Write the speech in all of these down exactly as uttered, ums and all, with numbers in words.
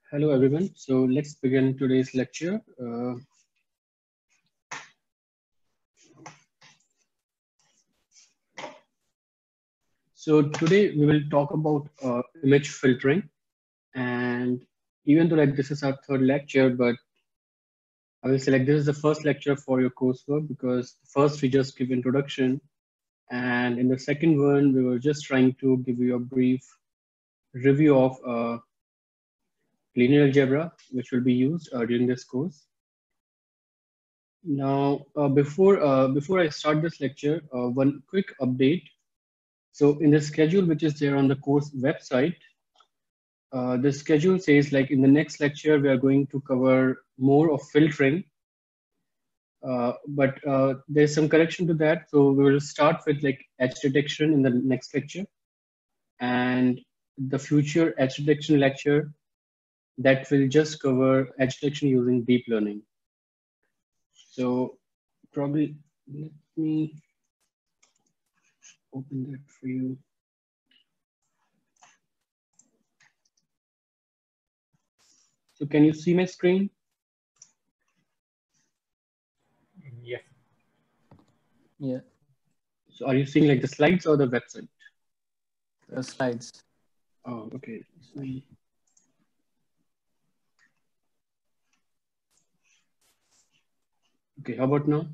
Hello everyone. So let's begin today's lecture. Uh, so today we will talk about uh, image filtering, and even though like this is our third lecture, but I will say like this is the first lecture for your coursework because first we just give introduction, and in the second one we were just trying to give you a brief review of uh, linear algebra, which will be used uh, during this course. Now, uh, before uh, before I start this lecture, uh, one quick update. So in the schedule which is there on the course website, uh, the schedule says like in the next lecture we are going to cover more of filtering, uh, but uh, there's some correction to that. So we will start with like edge detection in the next lecture, and the future edge detection lecture that will just cover edge detection using deep learning. So probably let me open that for you. So can you see my screen? Yes. Yeah. So are you seeing like the slides or the website? The slides. Oh, okay. So, okay, how about now?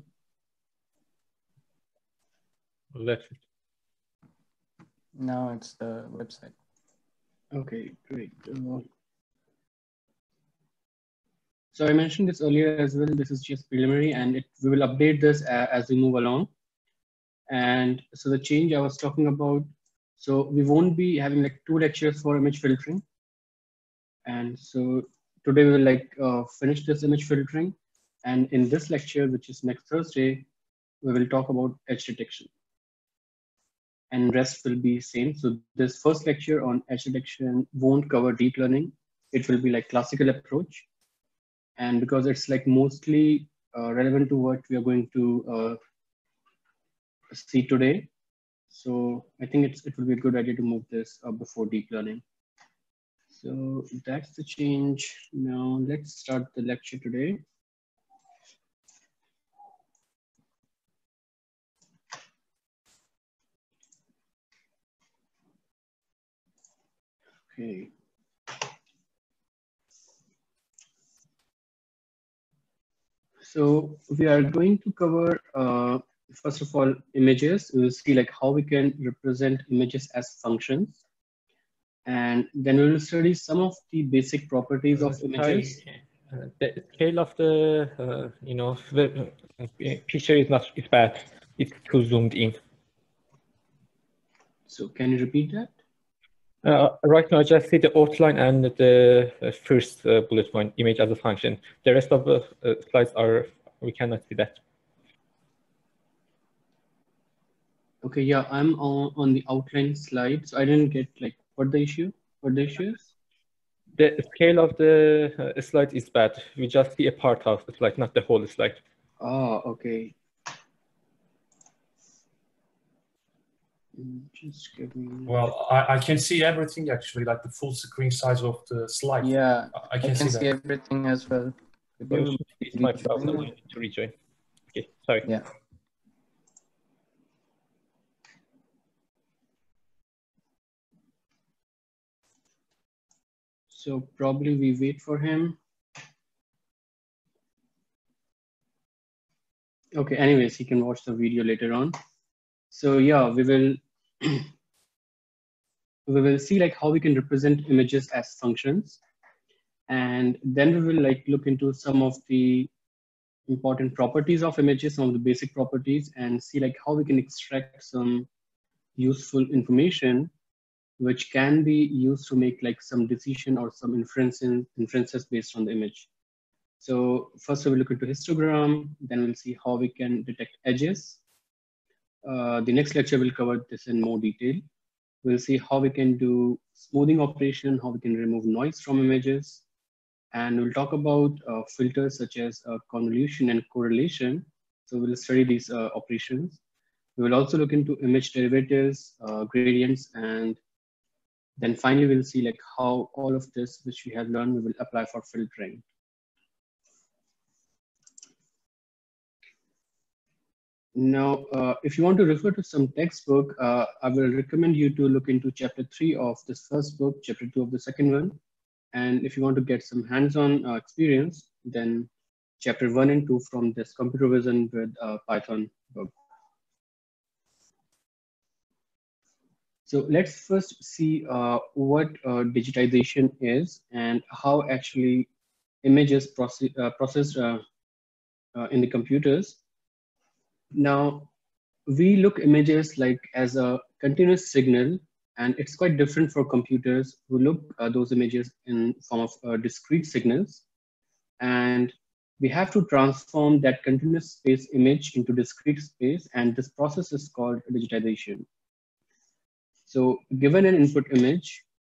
That's it. Now it's the website. Okay, great. Uh, so I mentioned this earlier as well. This is just preliminary, and it, we will update this a, as we move along. And so the change I was talking about, so we won't be having like two lectures for image filtering. And so today we will like uh, finish this image filtering. And in this lecture, which is next Thursday, we will talk about edge detection. And rest will be same. So this first lecture on edge detection won't cover deep learning. It will be like classical approach. And because it's like mostly uh, relevant to what we are going to uh, see today, so I think it's, it will be a good idea to move this uh, before deep learning. So that's the change. Now let's start the lecture today. Okay. So we are going to cover, uh, first of all, images. We will see like how we can represent images as functions. And then we will study some of the basic properties of images. Uh, the scale of the, uh, you know, the uh, picture is not is bad. It's too zoomed in. So can you repeat that? Uh, right now, I just see the outline and the uh, first uh, bullet point, image as a function. The rest of the uh, slides are, we cannot see that. Okay, yeah, I'm on, on the outline slide. So I didn't get like what the issue, what the issue is. The scale of the uh, slide is bad. We just see a part of the slide, not the whole slide. Oh, okay. Just give me. Well, I, I can see everything actually, like the full screen size of the slide. Yeah, I can, I can see, see that. everything as well. So it's my problem. I need to rejoin. Okay, sorry. Yeah. So probably we wait for him. Okay, anyways, he can watch the video later on. So yeah, we will we will see like how we can represent images as functions. And then we will like look into some of the important properties of images, some of the basic properties, and see like how we can extract some useful information which can be used to make like some decision or some inferences inferences based on the image. So first we will look into histogram, then we'll see how we can detect edges. Uh, the next lecture will cover this in more detail. We'll see how we can do smoothing operation, how we can remove noise from images. And we'll talk about uh, filters such as uh, convolution and correlation. So we'll study these uh, operations. We will also look into image derivatives, uh, gradients, and Then finally, we'll see like how all of this, which we have learned, we will apply for filtering. Now, uh, if you want to refer to some textbook, uh, I will recommend you to look into chapter three of this first book, chapter two of the second one. And if you want to get some hands-on uh, experience, then chapter one and two from this computer vision with uh, Python book. So let's first see uh, what uh, digitization is and how actually images process, uh, processed uh, uh, in the computers. Now, we look images like as a continuous signal, and it's quite different for computers who look uh, those images in form of uh, discrete signals. And we have to transform that continuous space image into discrete space, and this process is called digitization. So given an input image,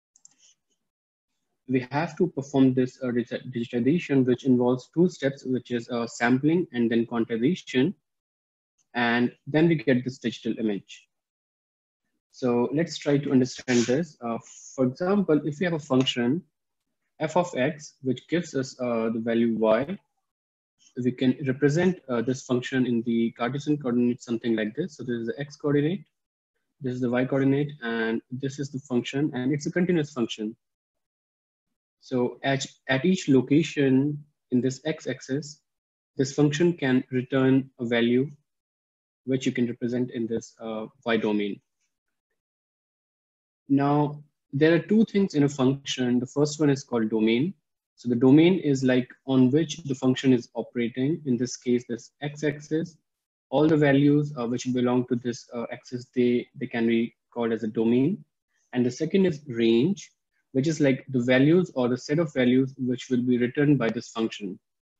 we have to perform this uh, digitization, which involves two steps, which is uh, sampling and then quantization. And then we get this digital image. So let's try to understand this. Uh, for example, if we have a function f of x, which gives us uh, the value y, we can represent uh, this function in the Cartesian coordinate something like this. So this is the x coordinate, this is the y coordinate, and this is the function, and it's a continuous function. So at, at each location in this x-axis, this function can return a value which you can represent in this uh, y domain. Now, there are two things in a function. The first one is called domain. So the domain is like on which the function is operating. In this case, this x-axis. All the values uh, which belong to this uh, axis, they, they can be called as a domain. And the second is range, which is like the values or the set of values which will be returned by this function.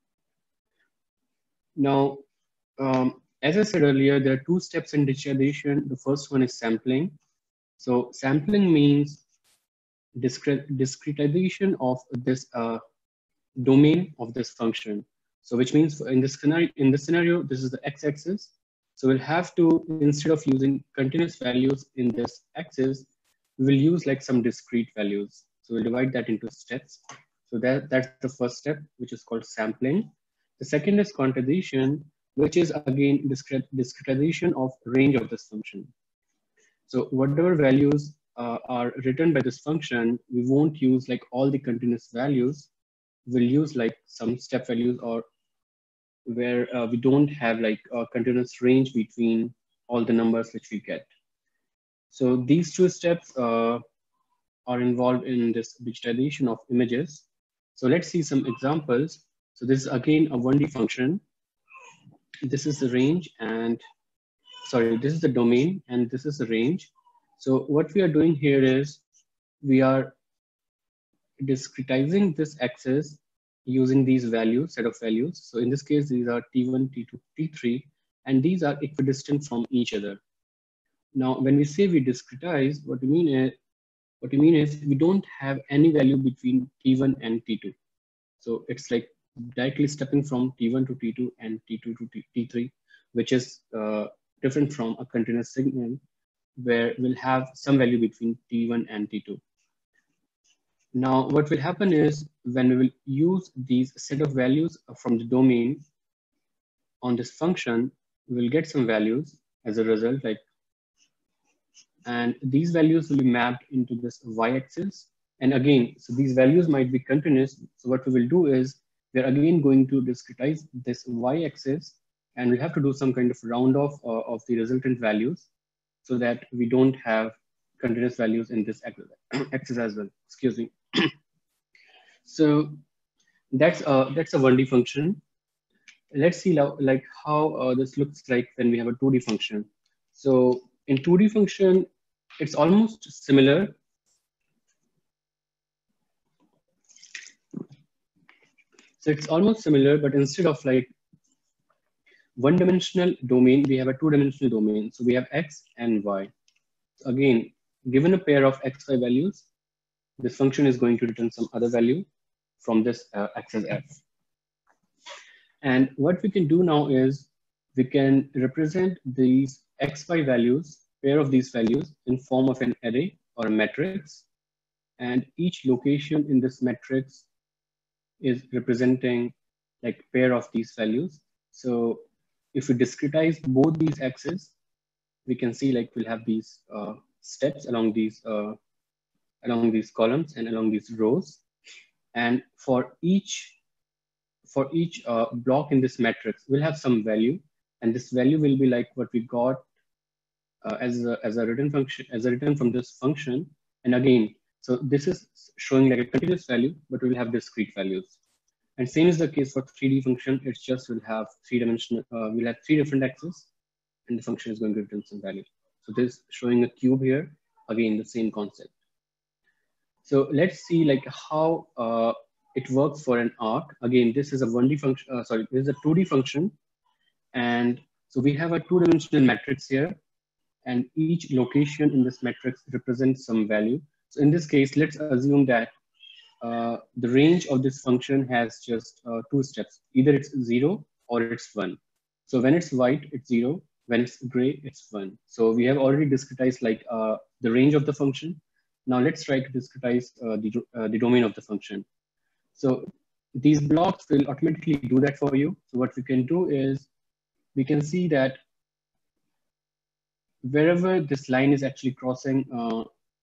Now, um, as I said earlier, there are two steps in digitization. The first one is sampling. So sampling means discret discretization of this uh, domain of this function. So which means in this scenario, in this scenario, this is the x-axis. So we'll have to, instead of using continuous values in this axis, we will use like some discrete values. So we'll divide that into steps. So that, that's the first step, which is called sampling. The second is quantization, which is again discret discretization of range of this function. So whatever values uh, are written by this function, we won't use like all the continuous values. We'll use like some step values, or where uh, we don't have like a continuous range between all the numbers which we get. So these two steps uh, are involved in this digitization of images. So let's see some examples. So this is again a one D function. This is the range, and sorry, this is the domain, and this is the range. So what we are doing here is we are discretizing this axis using these values, set of values. So in this case, these are T one, T two, T three, and these are equidistant from each other. Now, when we say we discretize, what we mean is, what we mean is we don't have any value between T one and T two. So it's like directly stepping from T one to T two and T two to T three, which is uh, different from a continuous signal where we'll have some value between T one and T two. Now, what will happen is when we will use these set of values from the domain on this function, we will get some values as a result, like, and these values will be mapped into this y-axis. And again, so these values might be continuous. So what we will do is we're again going to discretize this y-axis, and we have to do some kind of round off uh, of the resultant values so that we don't have continuous values in this axis as well. Excuse me. So that's a, that's a one D function. Let's see now, like how uh, this looks like when we have a two D function. So in two D function, it's almost similar. So it's almost similar, but instead of like one-dimensional domain, we have a two-dimensional domain. So we have x and y. So again, given a pair of x, y values, this function is going to return some other value from this uh, axis f. And what we can do now is we can represent these x, y values, pair of these values in form of an array or a matrix. and each location in this matrix is representing like pair of these values. So if we discretize both these axes, we can see like we'll have these uh, steps along these uh, along these columns and along these rows. And for each for each uh, block in this matrix, we'll have some value, and this value will be like what we got uh, as a as a return function as a return from this function. And again, so this is showing like a continuous value, but we'll have discrete values. And same is the case for three D function. It's just we'll have three dimensional. Uh, we'll have three different axes, and the function is going to return some value. So this showing a cube here. Again, the same concept. So let's see like how uh, it works for an arc. Again, this is a one D function. Uh, sorry, this is a two D function, and so we have a two-dimensional matrix here, and each location in this matrix represents some value. So in this case, let's assume that uh, the range of this function has just uh, two steps. Either it's zero or it's one. So when it's white, it's zero. When it's gray, it's one. So we have already discretized like uh, the range of the function. Now let's try to discretize uh, the, uh, the domain of the function. So these blocks will automatically do that for you. So what we can do is we can see that wherever this line is actually crossing uh,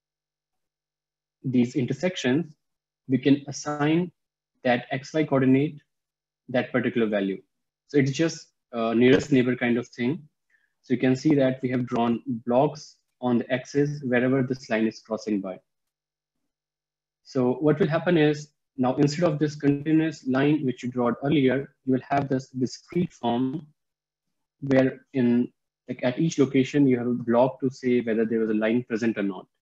these intersections, we can assign that X Y coordinate that particular value. So it's just a nearest neighbor kind of thing. So you can see that we have drawn blocks on the axis wherever this line is crossing by. So what will happen is now instead of this continuous line which you drew earlier, you will have this discrete form where in like at each location you have a block to say whether there was a line present or not.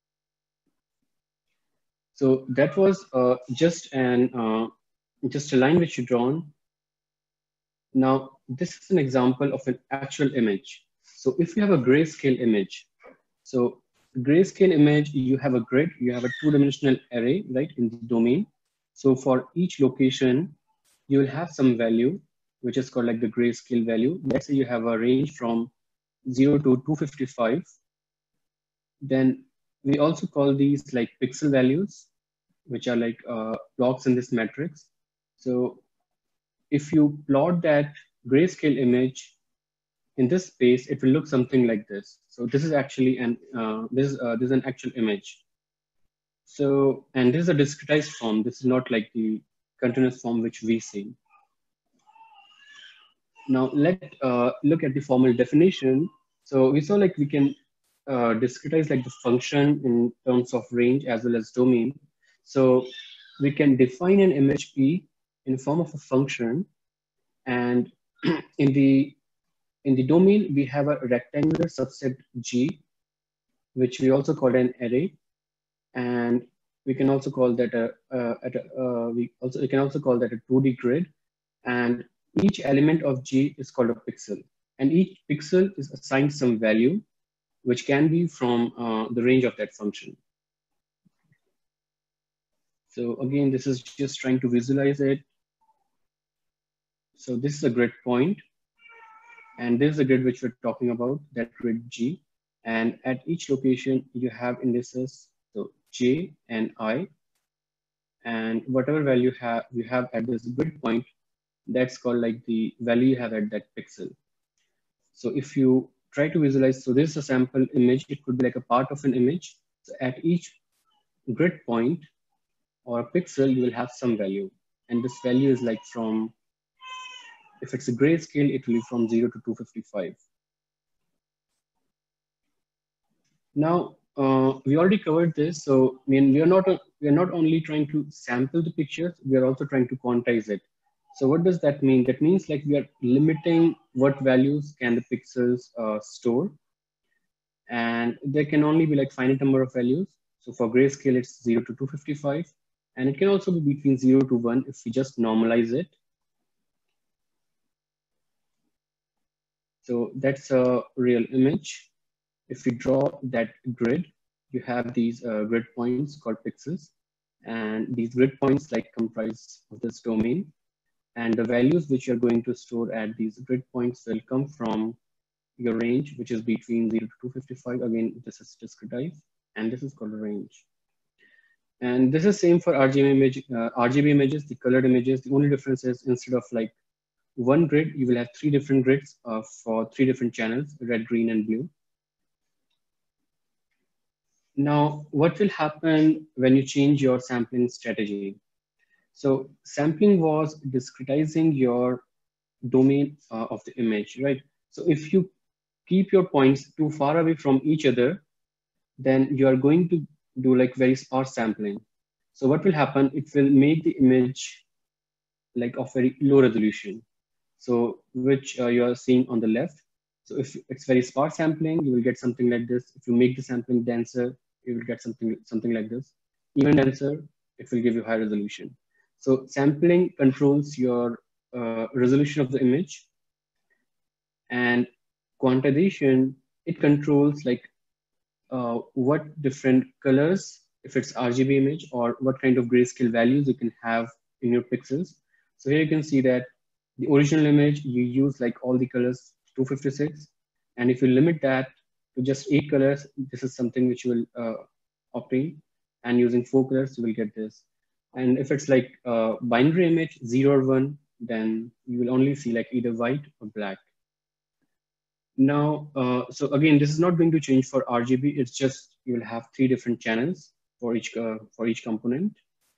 So that was uh, just an uh, just a line which you drawn. Now this is an example of an actual image. So if you have a grayscale image, so grayscale image, you have a grid, you have a two-dimensional array, right, in the domain. So for each location, you will have some value, which is called like the grayscale value. Let's say you have a range from zero to two fifty-five. Then we also call these like pixel values, which are like uh, blocks in this matrix. So if you plot that grayscale image in this space, it will look something like this. So this is actually an uh, this uh, this is an actual image. So and this is a discretized form. This is not like the continuous form which we see. Now let's uh, look at the formal definition. So we saw like we can uh, discretize like the function in terms of range as well as domain. So we can define an image P in form of a function, and in the in the domain we have a rectangular subset G, which we also call an array, and we can also call that a, uh, at a uh, we also we can also call that a two D grid, and each element of G is called a pixel, and each pixel is assigned some value, which can be from uh, the range of that function. So again, this is just trying to visualize it. So this is a grid point, and this is the grid which we're talking about, that grid G. And at each location, you have indices, so J and I, and whatever value have you have at this grid point, that's called like the value you have at that pixel. So if you try to visualize, so this is a sample image, it could be like a part of an image. So at each grid point or pixel, you will have some value. And this value is like from, if it's a grayscale, it will be from zero to two fifty-five. Now, uh, we already covered this. So I mean, we are not we are not only trying to sample the pictures, we are also trying to quantize it. So what does that mean? That means like we are limiting what values can the pixels uh, store, and there can only be like finite number of values. So for grayscale, it's zero to two fifty-five, and it can also be between zero to one if we just normalize it. So that's a real image. If we draw that grid, you have these uh, grid points called pixels, and these grid points like comprise of this domain. And the values which you're going to store at these grid points will come from your range, which is between zero to two fifty-five. Again, this is discretized, and this is called a range. And this is same for R G B image, uh, R G B images, the colored images. The only difference is instead of like one grid, you will have three different grids uh, for three different channels, red, green, and blue. Now, what will happen when you change your sampling strategy? So sampling was discretizing your domain uh, of the image, right? So if you keep your points too far away from each other, then you are going to do like very sparse sampling. So what will happen? It will make the image like of very low resolution. So which uh, you are seeing on the left. So if it's very sparse sampling, you will get something like this. If you make the sampling denser, you will get something, something like this. Even denser, it will give you high resolution. So sampling controls your uh, resolution of the image, and quantization, it controls like uh, what different colors, if it's R G B image, or what kind of grayscale values you can have in your pixels. So here you can see that the original image, you use like all the colors two fifty-six. And if you limit that to just eight colors, this is something which you will uh, obtain. And using four colors, you will get this. And if it's like a binary image, zero or one, then you will only see like either white or black. Now, uh, so again, this is not going to change for R G B. It's just you will have three different channels for each uh, for each component.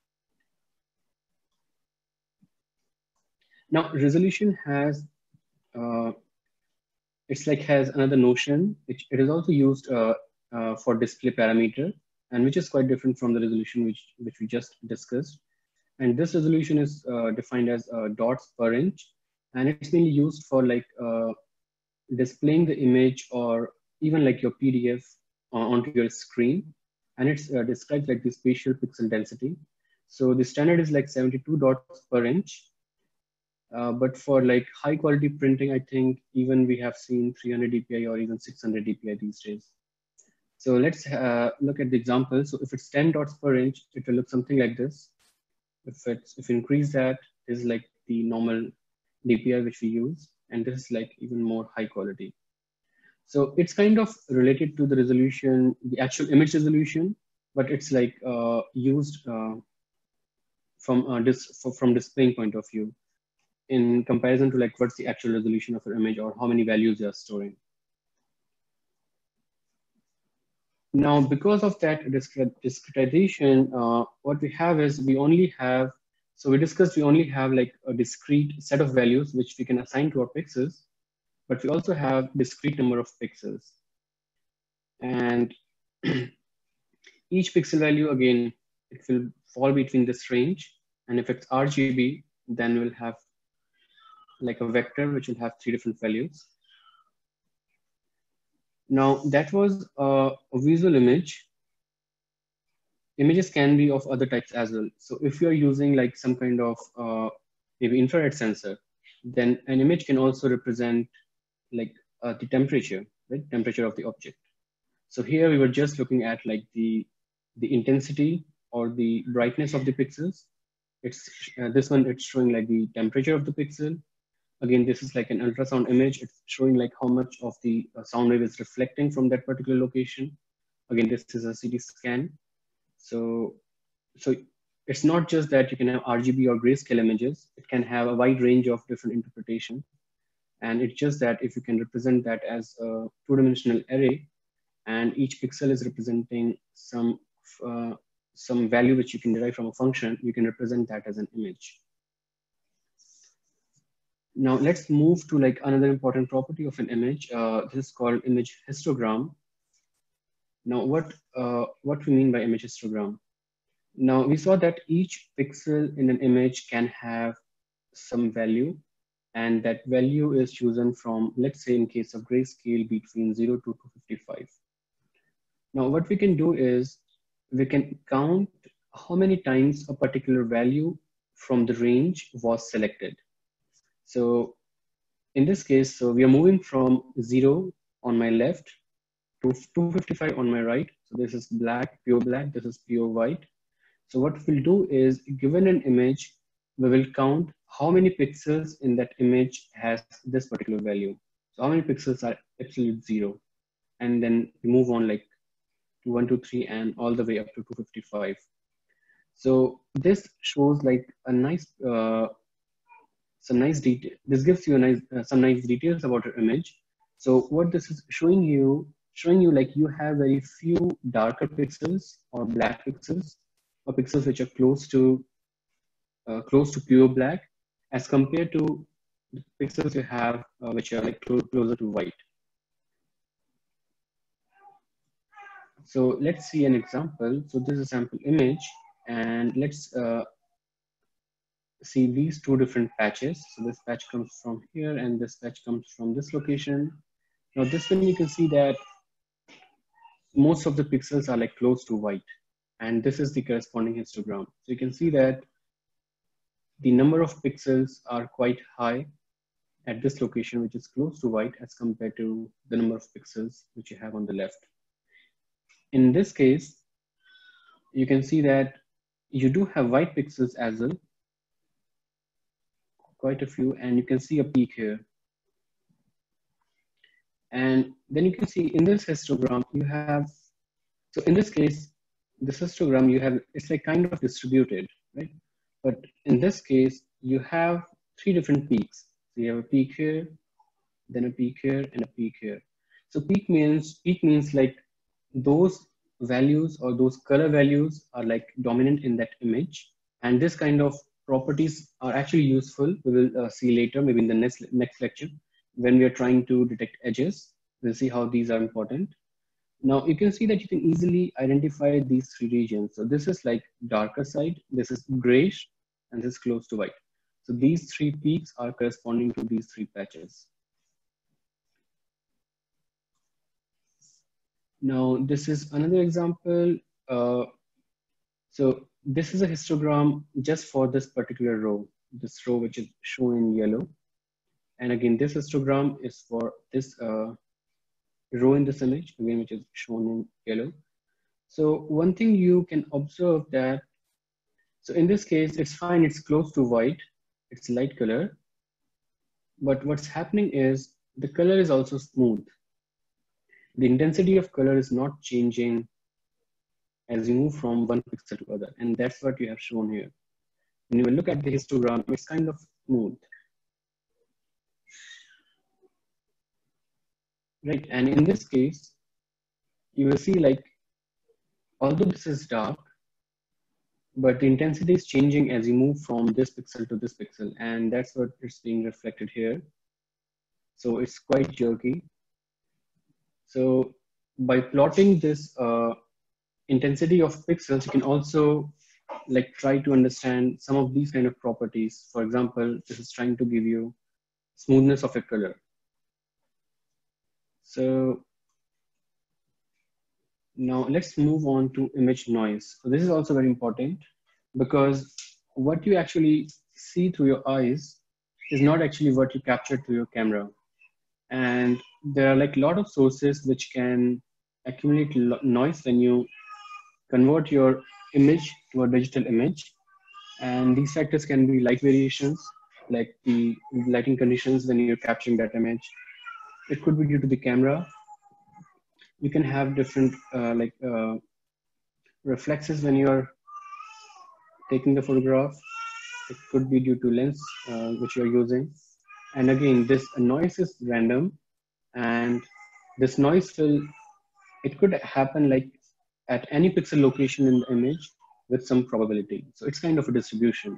Now, resolution has uh, it's like has another notion. It, it is also used uh, uh, for display parameter, and which is quite different from the resolution which which we just discussed. And this resolution is uh, defined as uh, dots per inch, and it's mainly used for like uh, displaying the image or even like your P D F onto your screen. And it's uh, described like the spatial pixel density. So the standard is like seventy-two dots per inch. Uh, but for like high quality printing, I think even we have seen three hundred D P I or even six hundred D P I these days. So let's uh, look at the example. So if it's ten dots per inch, it will look something like this. If it's if you increase that, this is like the normal D P I which we use. And this is like even more high quality. So it's kind of related to the resolution, the actual image resolution, but it's like uh, used uh, from uh, this from displaying point of view in comparison to like what's the actual resolution of your image or how many values you are storing. Now, because of that discretization, uh, what we have is we only have, so we discussed we only have like a discrete set of values which we can assign to our pixels, but we also have discrete number of pixels. And each pixel value, again, it will fall between this range. And if it's R G B, then we'll have like a vector which will have three different values. Now, that was a, a visual image. Images can be of other types as well. So if you're using like some kind of uh, maybe infrared sensor, then an image can also represent like uh, the temperature, right? Temperature of the object. So here we were just looking at like the, the intensity or the brightness of the pixels. It's uh, this one, it's showing like the temperature of the pixel. Again, this is like an ultrasound image. It's showing like how much of the uh, sound wave is reflecting from that particular location. Again, this is a C T scan. So, so it's not just that you can have R G B or grayscale images. It can have a wide range of different interpretation. And it's just that if you can represent that as a two-dimensional array, and each pixel is representing some uh, some value which you can derive from a function, you can represent that as an image. Now let's move to like another important property of an image. Uh, this is called image histogram. Now what uh, what we mean by image histogram? Now we saw that each pixel in an image can have some value, and that value is chosen from, let's say in case of grayscale, between zero to two fifty-five. Now what we can do is we can count how many times a particular value from the range was selected. So in this case, so we are moving from zero on my left to two fifty-five on my right. So this is black, pure black, this is pure white. So what we'll do is, given an image, we will count how many pixels in that image has this particular value. So how many pixels are absolute zero? And then we move on like to one, two, three, and all the way up to two fifty-five. So this shows like a nice, uh, some nice detail. This gives you a nice, uh, some nice details about your image. So what this is showing you, showing you like you have very few darker pixels or black pixels, or pixels which are close to, uh, close to pure black, as compared to the pixels you have uh, which are like clo closer to white. So let's see an example. So this is a sample image, and let's uh, see these two different patches. So this patch comes from here, and this patch comes from this location. Now this one you can see that most of the pixels are like close to white, and this is the corresponding histogram. So you can see that the number of pixels are quite high at this location, which is close to white, as compared to the number of pixels which you have on the left. In this case, you can see that you do have white pixels as well, quite a few, and you can see a peak here. And then you can see in this histogram, you have, so in this case, this histogram, you have, it's like kind of distributed, right? But in this case, you have three different peaks. So you have a peak here, then a peak here, and a peak here. So peak means, peak means like those values or those color values are like dominant in that image. And this kind of properties are actually useful. We will uh, see later, maybe in the next, next lecture, when we are trying to detect edges. We'll see how these are important. Now you can see that you can easily identify these three regions. So this is like darker side, this is grayish, and this is close to white. So these three peaks are corresponding to these three patches. Now this is another example. Uh, so this is a histogram just for this particular row, this row which is shown in yellow. And again, this histogram is for this uh, row in this image, again, which is shown in yellow. So one thing you can observe that, so in this case, it's fine, it's close to white, it's light color. But what's happening is the color is also smooth. The intensity of color is not changing as you move from one pixel to other. And that's what you have shown here. When you look at the histogram, it's kind of smooth. Right, and in this case, you will see like, although this is dark, but the intensity is changing as you move from this pixel to this pixel, and that's what is being reflected here. So it's quite jerky. So by plotting this uh, intensity of pixels, you can also like try to understand some of these kind of properties. For example, this is trying to give you smoothness of a color. So now let's move on to image noise. So this is also very important, because what you actually see through your eyes is not actually what you capture through your camera. And there are like a lot of sources which can accumulate noise when you convert your image to a digital image. And these factors can be light variations, like the lighting conditions when you're capturing that image. It could be due to the camera. You can have different uh, like uh, reflexes when you're taking the photograph. It could be due to lens uh, which you're using. And again, this noise is random, and this noise will, it could happen like at any pixel location in the image with some probability. So it's kind of a distribution.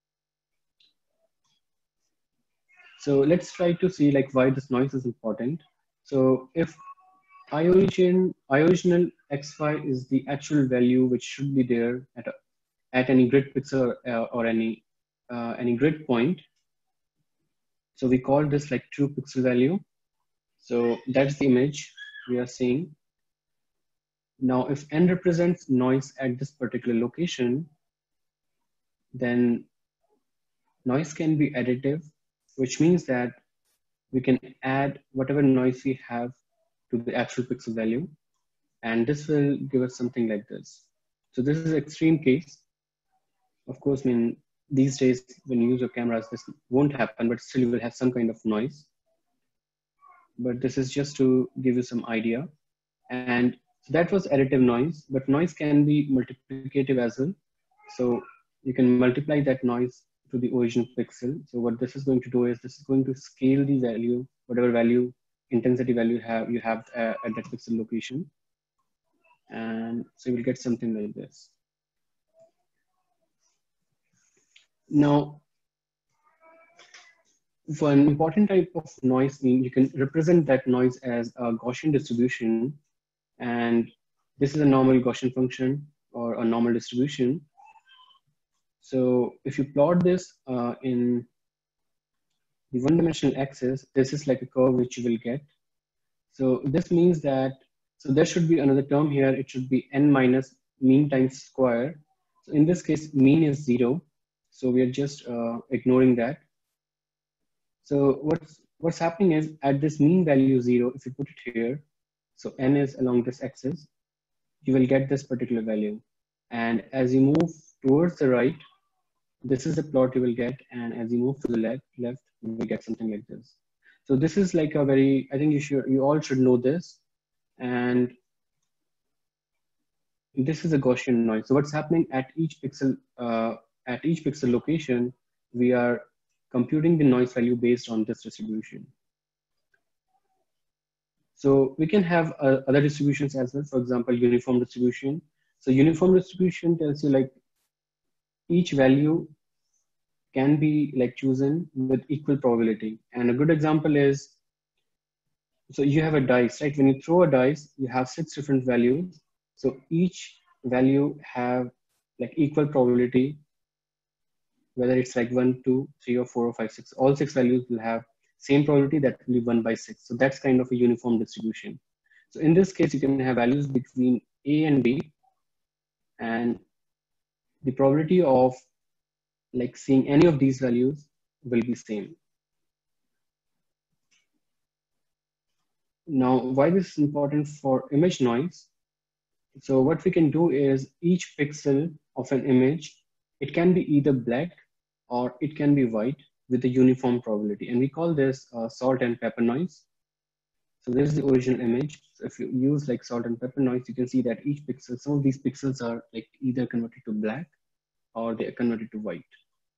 So let's try to see like why this noise is important. So if I origin, I original X Y is the actual value which should be there at, a, at any grid pixel uh, or any, uh, any grid point. So we call this like true pixel value. So that's the image we are seeing. Now, if n represents noise at this particular location, then noise can be additive, which means that we can add whatever noise we have to the actual pixel value. And this will give us something like this. So this is an extreme case. Of course, I mean, these days when you use your cameras, this won't happen, but still you will have some kind of noise. But this is just to give you some idea. And that was additive noise, but noise can be multiplicative as well. So you can multiply that noise to the original pixel. So what this is going to do is this is going to scale the value, whatever value, intensity value have you have uh, at that pixel location. And so you will get something like this. Now, for an important type of noise, you can represent that noise as a Gaussian distribution. And this is a normal Gaussian function or a normal distribution. So if you plot this uh, in the one-dimensional axis, this is like a curve which you will get. So this means that, so there should be another term here. It should be n minus mean times square. So in this case, mean is zero. So we are just uh, ignoring that. So what's, what's happening is at this mean value zero, if you put it here, so n is along this axis, you will get this particular value. And as you move towards the right, this is the plot you will get. And as you move to the left, left, you will get something like this. So this is like a very, I think you should, you all should know this. And this is a Gaussian noise. So what's happening at each pixel, uh, at each pixel location, we are computing the noise value based on this distribution. So we can have uh, other distributions as well. For example, uniform distribution. So uniform distribution tells you like each value can be like chosen with equal probability. And a good example is, so you have a dice, right? When you throw a dice, you have six different values. So each value have like equal probability, whether it's like one, two, three, or four, or five, six. All six values will have same probability, that will be one by six. So that's kind of a uniform distribution. So in this case, you can have values between A and B, and the probability of like seeing any of these values will be same. Now, why this is important for image noise? So what we can do is each pixel of an image, it can be either black or it can be white with a uniform probability. And we call this uh, salt and pepper noise. So this is the original image. So if you use like salt and pepper noise, you can see that each pixel, some of these pixels are like either converted to black or they are converted to white.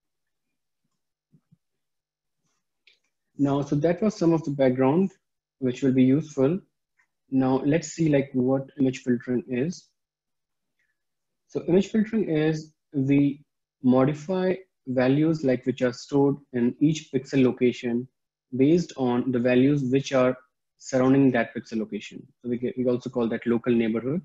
Now, so that was some of the background which will be useful. Now let's see like what image filtering is. So image filtering is we modify values like which are stored in each pixel location based on the values which are surrounding that pixel location. So we, get, we also call that local neighborhood.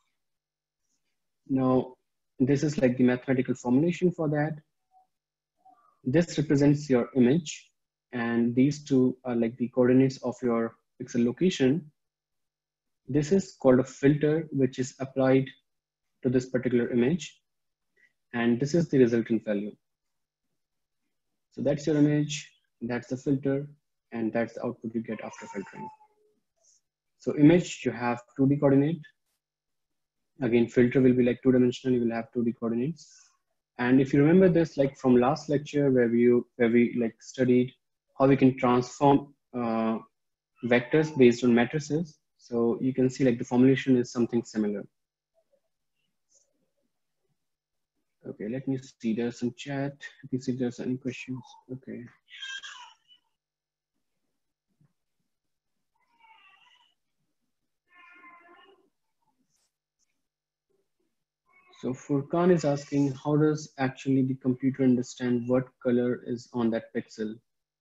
Now, this is like the mathematical formulation for that. This represents your image, and these two are like the coordinates of your pixel location. This is called a filter, which is applied to this particular image. And this is the resultant value. So that's your image, that's the filter, and that's the output you get after filtering. So image, you have two D coordinate. Again, filter will be like two dimensional, you will have two D coordinates. And if you remember this, like from last lecture where we, where we like studied how we can transform uh, vectors based on matrices. So you can see like the formulation is something similar. Okay, let me see, there's some chat. Let me see if there's any questions. Okay. So Furkan is asking, how does actually the computer understand what color is on that pixel?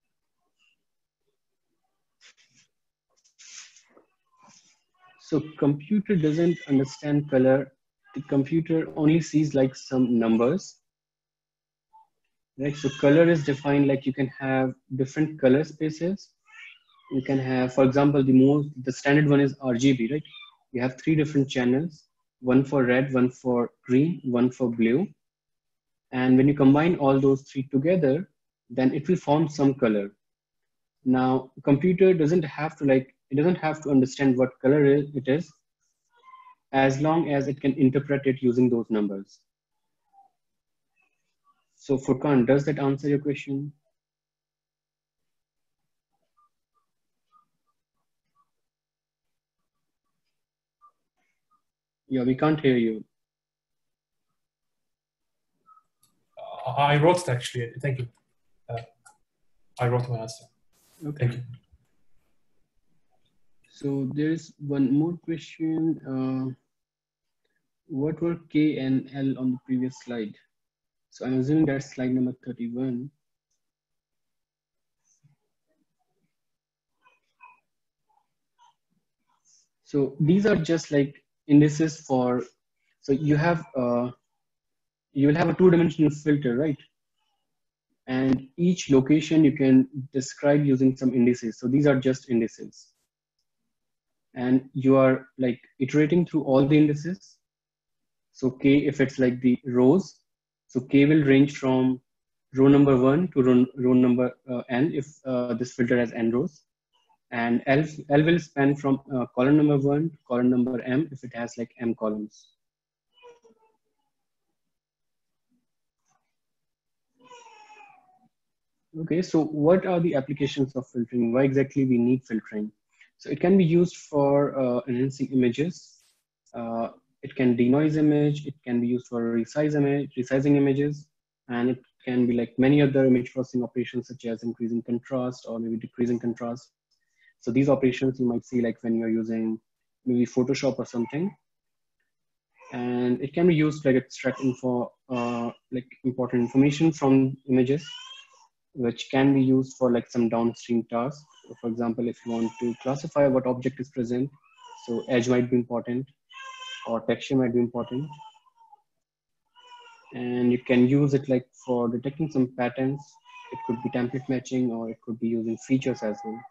So computer doesn't understand color. The computer only sees like some numbers. Right, so color is defined like you can have different color spaces. You can have, for example, the most, the standard one is R G B, right? You have three different channels, one for red, one for green, one for blue. And when you combine all those three together, then it will form some color. Now, computer doesn't have to like, it doesn't have to understand what color it is, as long as it can interpret it using those numbers. So Furkan, does that answer your question? Yeah, we can't hear you. I wrote it actually. Thank you. Uh, I wrote my answer. Okay. Thank you. So there's one more question. Uh, what were K and L on the previous slide? So I'm assuming that's slide number thirty-one. So these are just like indices for, so you have, uh, you will have a two-dimensional filter, right? And each location you can describe using some indices. So these are just indices. And you are like iterating through all the indices. So K, if it's like the rows, so K will range from row number one to row, row number uh, N if uh, this filter has N rows. And L, L will span from uh, column number one to column number M if it has like M columns. Okay, so what are the applications of filtering? Why exactly we need filtering? So it can be used for uh, enhancing images. Uh, it can denoise image. It can be used for resize image, resizing images, and it can be like many other image processing operations such as increasing contrast or maybe decreasing contrast. So these operations you might see like when you're using maybe Photoshop or something. And it can be used like extract info, uh, like important information from images, which can be used for like some downstream tasks. For example, if you want to classify what object is present, so edge might be important or texture might be important. And you can use it like for detecting some patterns. It could be template matching or it could be using features as well.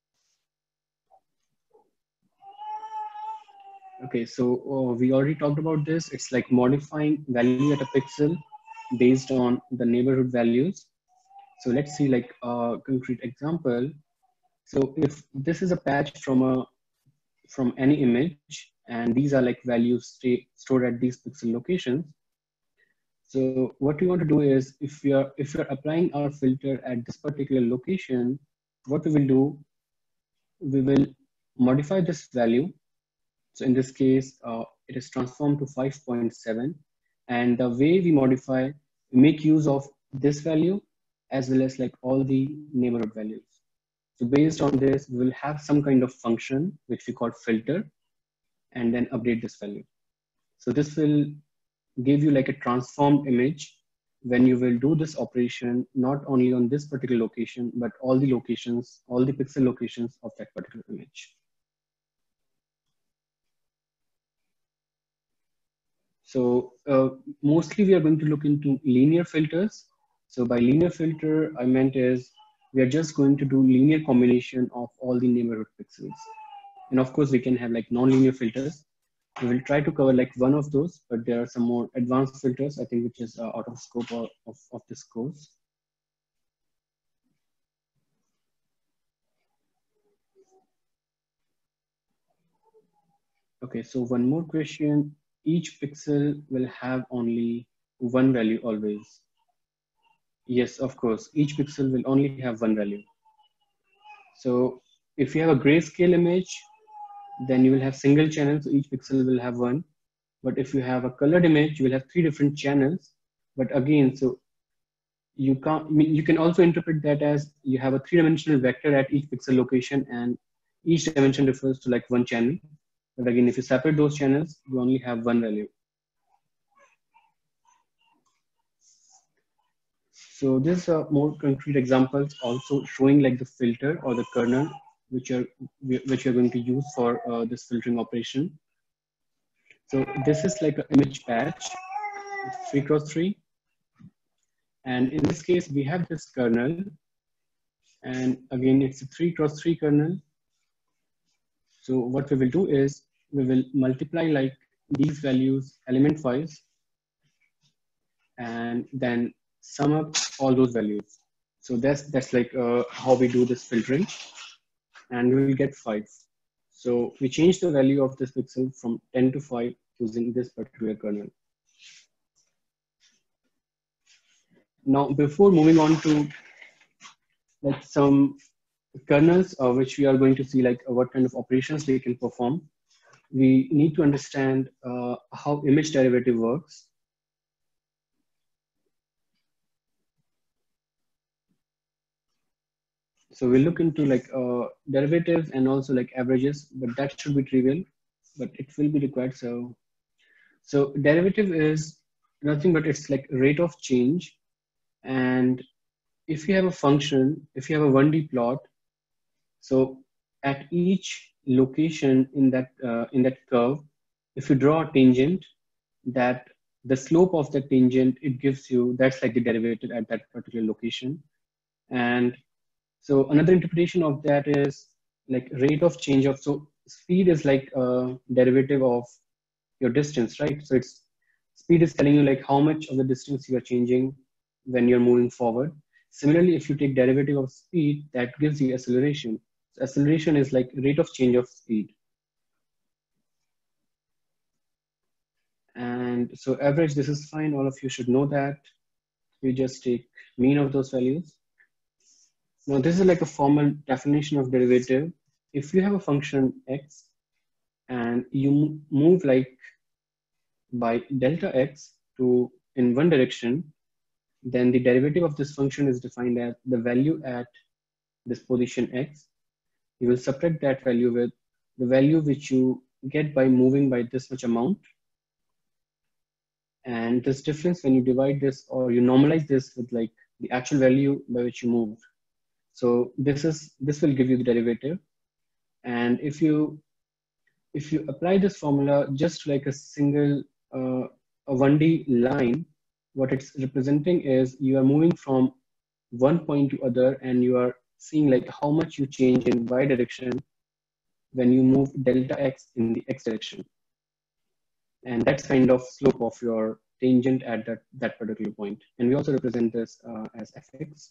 Okay, so uh, we already talked about this. It's like modifying value at a pixel based on the neighborhood values. So let's see like a concrete example. So if this is a patch from a from any image, and these are like values stay, stored at these pixel locations. So what we want to do is, if we are if we are applying our filter at this particular location, what we will do, we will modify this value. So in this case, uh, it is transformed to five point seven, and the way we modify, we make use of this value as well as like all the neighborhood values. So based on this, we will have some kind of function which we call filter, and then update this value. So this will give you like a transformed image when you will do this operation, not only on this particular location, but all the locations, all the pixel locations of that particular image. So uh, mostly we are going to look into linear filters. So by linear filter, I meant is we are just going to do linear combination of all the neighborhood pixels. And of course we can have like non-linear filters. We will try to cover like one of those, but there are some more advanced filters, I think, which is uh, out of scope of, of, of this course. Okay, so one more question. Each pixel will have only one value always. Yes, of course, each pixel will only have one value. So if you have a grayscale image, then you will have single channels, so each pixel will have one. But if you have a colored image, you will have three different channels. But again, so you can't, I mean, you can also interpret that as you have a three-dimensional vector at each pixel location, and each dimension refers to like one channel. But again, if you separate those channels, you only have one value. So these are more concrete examples also showing like the filter or the kernel which are which you're going to use for uh, this filtering operation. So this is like an image patch, it's three cross three. And in this case, we have this kernel. And again, it's a three cross three kernel. So what we will do is we will multiply like these values element wise and then sum up all those values. So that's that's like uh, how we do this filtering, and we will get five. So we change the value of this pixel from ten to five using this particular kernel. Now, before moving on to like some kernels, uh, which we are going to see like uh, what kind of operations they can perform, we need to understand uh, how image derivative works. So we'll look into like uh, derivatives and also like averages, but that should be trivial, but it will be required. So, so derivative is nothing but it's like rate of change. And if you have a function, if you have a one D plot, so at each location in that uh, in that curve, if you draw a tangent, that the slope of the tangent it gives you, that's like the derivative at that particular location. And so another interpretation of that is like rate of change of, so speed is like a derivative of your distance, right? So it's speed is telling you like how much of the distance you are changing when you're moving forward. Similarly, if you take derivative of speed, that gives you acceleration. So acceleration is like rate of change of speed. And so average, this is fine. All of you should know that. You just take mean of those values. Now this is like a formal definition of derivative. If you have a function x and you move like by delta x to in one direction, then the derivative of this function is defined as the value at this position x. You will subtract that value with the value which you get by moving by this much amount. And this difference, when you divide this or you normalize this with like the actual value by which you moved. So this is this will give you the derivative. And if you if you apply this formula just like a single uh, a one D line, what it's representing is you are moving from one point to other, and you are seeing like how much you change in y direction when you move delta x in the x direction. And that's kind of slope of your tangent at that, that particular point. And we also represent this uh, as fx.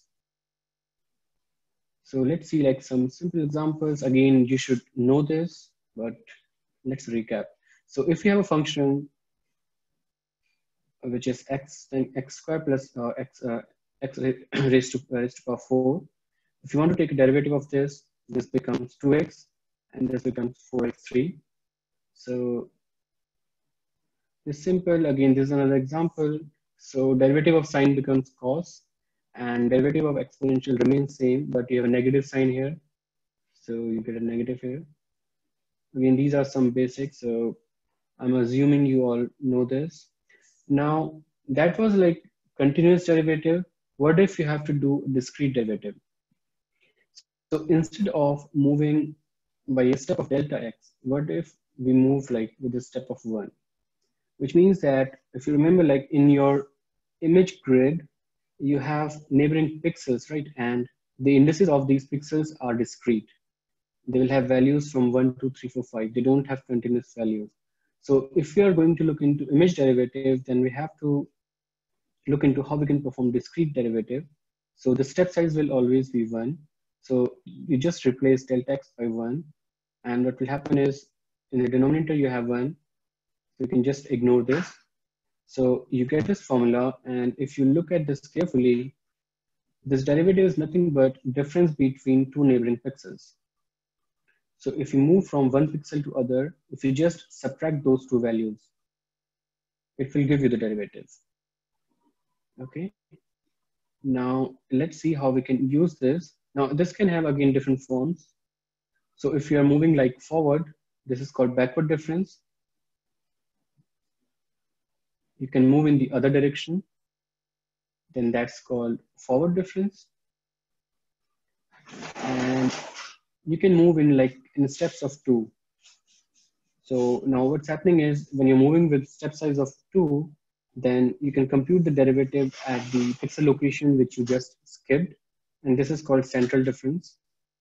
So let's see like some simple examples. Again, you should know this, but let's recap. So if you have a function which is x then x squared plus uh, x uh, x raised to raised to power four. If you want to take a derivative of this, this becomes two x, and this becomes four x three. So it's simple. Again, this is another example. So derivative of sine becomes cos, and derivative of exponential remains same, but you have a negative sign here, so you get a negative here. Again, these are some basics, so I'm assuming you all know this. Now, that was like continuous derivative. What if you have to do discrete derivative? So instead of moving by a step of delta x, what if we move like with a step of one? Which means that if you remember, like in your image grid, you have neighboring pixels, right? And the indices of these pixels are discrete. They will have values from one, two, three, four, five. They don't have continuous values. So if we are going to look into image derivative, then we have to look into how we can perform discrete derivative. So the step size will always be one. So you just replace delta x by one. And what will happen is in the denominator, you have one. So you can just ignore this. So you get this formula. And if you look at this carefully, this derivative is nothing but difference between two neighboring pixels. So if you move from one pixel to other, if you just subtract those two values, it will give you the derivative. Okay. Now let's see how we can use this. Now this can have again different forms. So if you are moving like forward, this is called backward difference. You can move in the other direction. Then that's called forward difference. And you can move in like in steps of two. So now what's happening is when you're moving with step size of two, then you can compute the derivative at the pixel location which you just skipped. And this is called central difference.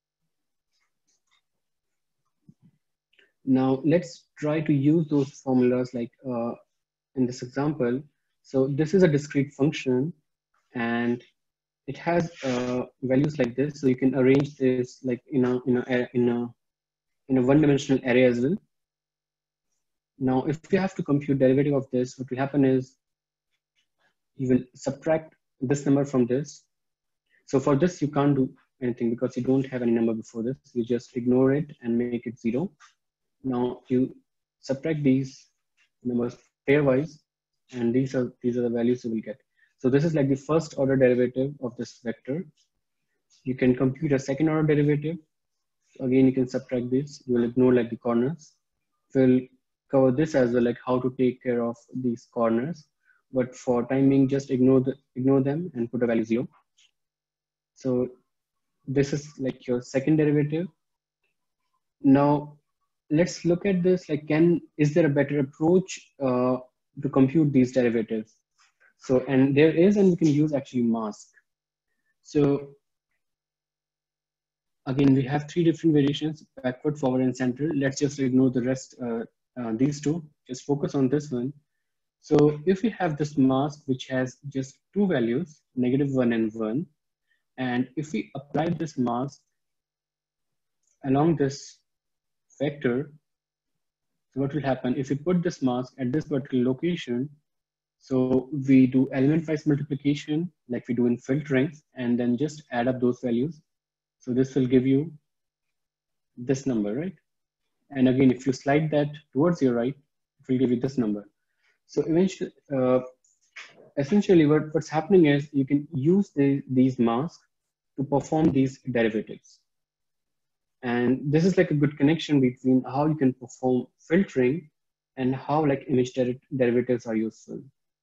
Now let's try to use those formulas like uh, in this example. So this is a discrete function and it has uh, values like this. So you can arrange this like in a, in a, in a, in a one-dimensional array as well. Now, if you have to compute derivative of this, what will happen is you will subtract this number from this. So for this, you can't do anything because you don't have any number before this. You just ignore it and make it zero. Now you subtract these numbers pairwise, and these are these are the values you will get. So this is like the first order derivative of this vector. You can compute a second order derivative. Again, you can subtract this. You will ignore like the corners. We'll cover this as well, like how to take care of these corners. But for time being, just ignore the ignore them and put a value zero. So this is like your second derivative. Now let's look at this. Like, can is there a better approach uh, to compute these derivatives? So, and there is, and we can use actually mask. So again, we have three different variations: backward, forward, and central. Let's just ignore the rest. Uh, uh, these two. Just focus on this one. So if we have this mask which has just two values, negative one and one, and if we apply this mask along this vector, so what will happen if we put this mask at this particular location? So we do element-wise multiplication like we do in filtering, and then just add up those values. So this will give you this number, right? And again, if you slide that towards your right, it will give you this number. So eventually, uh, essentially what, what's happening is you can use the, these masks to perform these derivatives. And this is like a good connection between how you can perform filtering and how like image der derivatives are useful.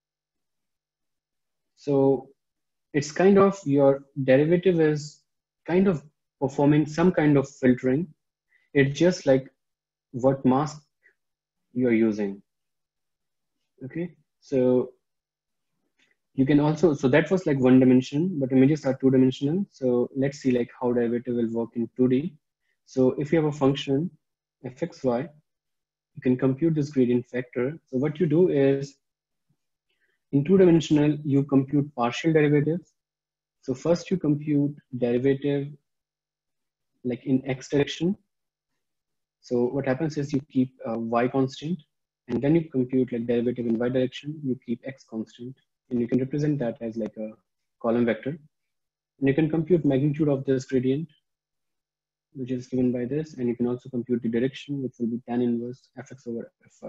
So it's kind of your derivative is kind of performing some kind of filtering. It's just like what mask you're using. Okay, so you can also, so that was like one dimension, but images are two dimensional. So let's see like how derivative will work in two D. So if you have a function fxy, you can compute this gradient vector. So what you do is in two dimensional, you compute partial derivatives. So first you compute derivative like in x direction. So what happens is you keep uh, y constant, and then you compute like derivative in y direction, you keep x constant, and you can represent that as like a column vector. And you can compute magnitude of this gradient, which is given by this, and you can also compute the direction, which will be tan inverse fx over fy.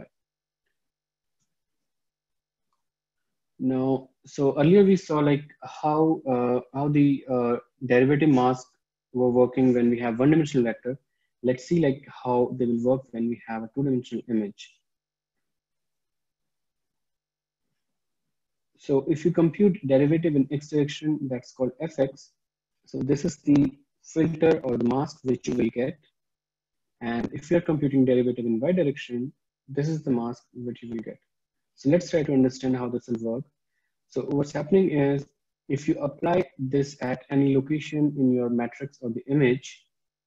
Now, so earlier we saw like how uh, how the uh, derivative masks were working when we have one-dimensional vector. Let's see like how they will work when we have a two-dimensional image. So if you compute derivative in x direction, that's called fx. So this is the filter or the mask which you will get. And if you're computing derivative in y direction, this is the mask which you will get. So let's try to understand how this will work. So what's happening is if you apply this at any location in your matrix or the image,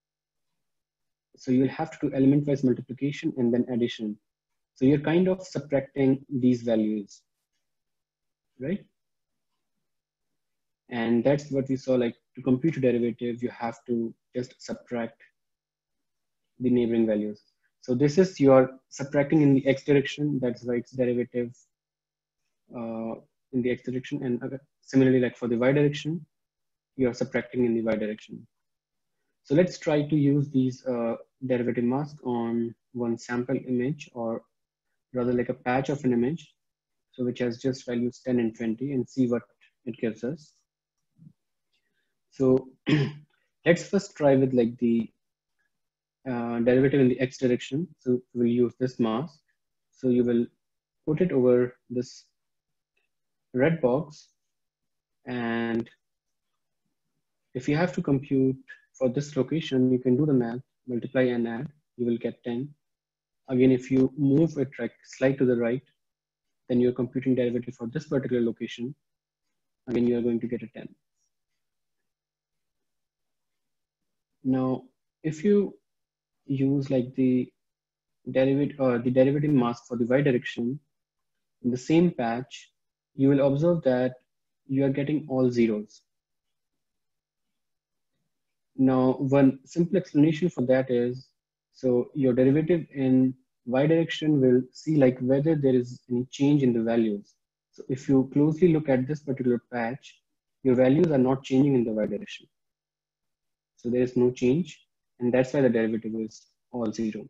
so you'll have to do element-wise multiplication and then addition. So you're kind of subtracting these values, right? And that's what we saw, like to compute a derivative, you have to just subtract the neighboring values. So this is your subtracting in the x direction, that's why it's derivative uh, in the x direction. And similarly, like for the y direction, you're subtracting in the y direction. So let's try to use these uh, derivative masks on one sample image, or rather like a patch of an image, so which has just values ten and twenty, and see what it gives us. So let's first try with like the uh, derivative in the x direction. So we'll use this mask. So you will put it over this red box, and if you have to compute for this location, you can do the math, multiply and add, you will get ten. Again, if you move it like slide to the right, then you're computing derivative for this particular location. Again, you are going to get a ten. Now, if you use like the derivative or the derivative mask for the y direction in the same patch, you will observe that you are getting all zeros. Now, one simple explanation for that is, so your derivative in y direction will see like whether there is any change in the values. So if you closely look at this particular patch, your values are not changing in the y direction. So there is no change, and that's why the derivative is all zero.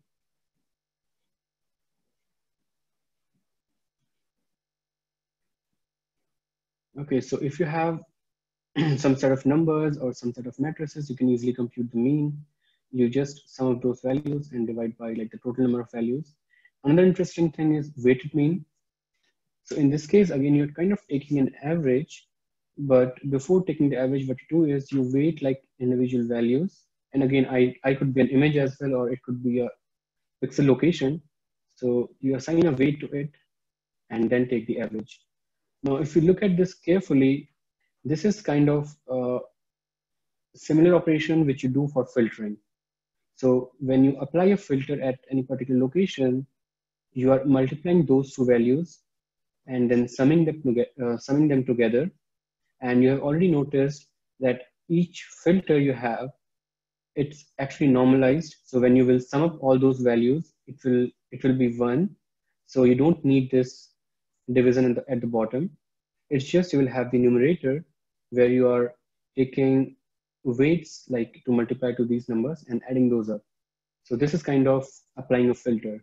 Okay, so if you have some set of numbers or some set of matrices, you can easily compute the mean. You just sum of those values and divide by like the total number of values. Another interesting thing is weighted mean. So in this case, again, you're kind of taking an average, but before taking the average, what you do is you weight like individual values. And again, I, I could be an image as well, or it could be a pixel location. So you assign a weight to it and then take the average. Now, if you look at this carefully, this is kind of a similar operation which you do for filtering. So when you apply a filter at any particular location, you are multiplying those two values and then summing them, uh, summing them together. And you have already noticed that each filter you have, it's actually normalized. So when you will sum up all those values, it will, it will be one. So you don't need this division at the, at the bottom. It's just you will have the numerator where you are taking weights like to multiply to these numbers and adding those up. So this is kind of applying a filter.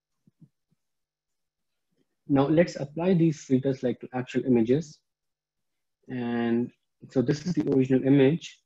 Now let's apply these filters like to actual images. And so this is the original image.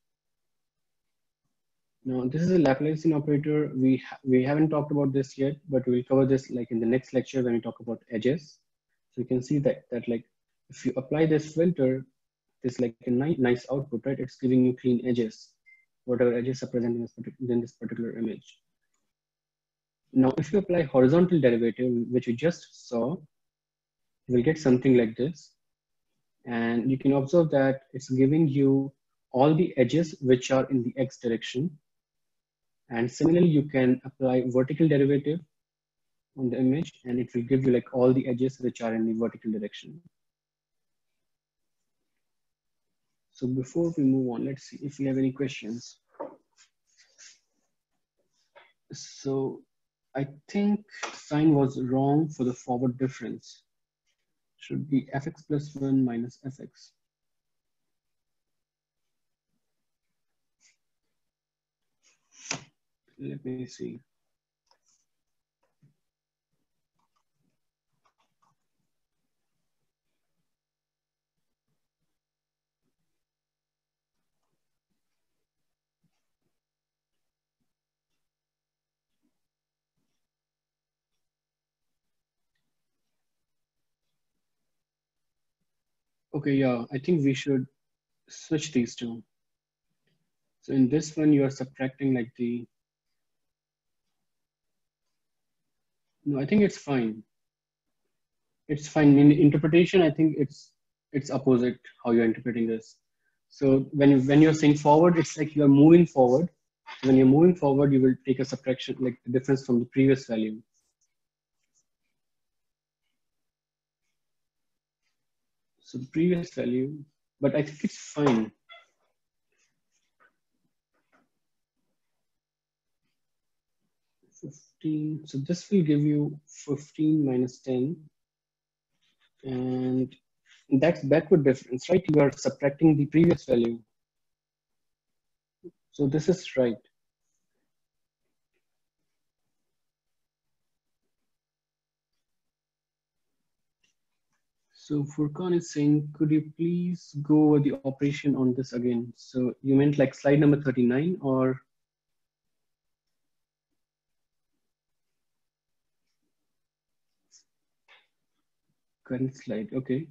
Now this is a Laplacian operator. We, ha we haven't talked about this yet, but we'll cover this like in the next lecture when we talk about edges. So you can see that, that like if you apply this filter, it's like a ni nice output, right? It's giving you clean edges, whatever edges are present in this, in this particular image. Now, if you apply horizontal derivative, which we just saw, you will get something like this. And you can observe that it's giving you all the edges which are in the x direction. And similarly, you can apply vertical derivative on the image, and it will give you like all the edges which are in the vertical direction. So before we move on, let's see if we have any questions. So I think sign was wrong for the forward difference. Should be fx plus one minus fx. Let me see. Okay, yeah, I think we should switch these two. So in this one, you are subtracting like the, no, I think it's fine. It's fine. In interpretation, I think it's it's opposite how you're interpreting this. So when, you, when you're saying forward, it's like you're moving forward. When you're moving forward, you will take a subtraction, like the difference from the previous value. So the previous value, but I think it's fine. fifteen, so this will give you fifteen minus ten. And that's backward difference, right? You are subtracting the previous value. So this is right. So Furkan is saying, could you please go over the operation on this again? So you meant like slide number thirty-nine or? Current slide, okay.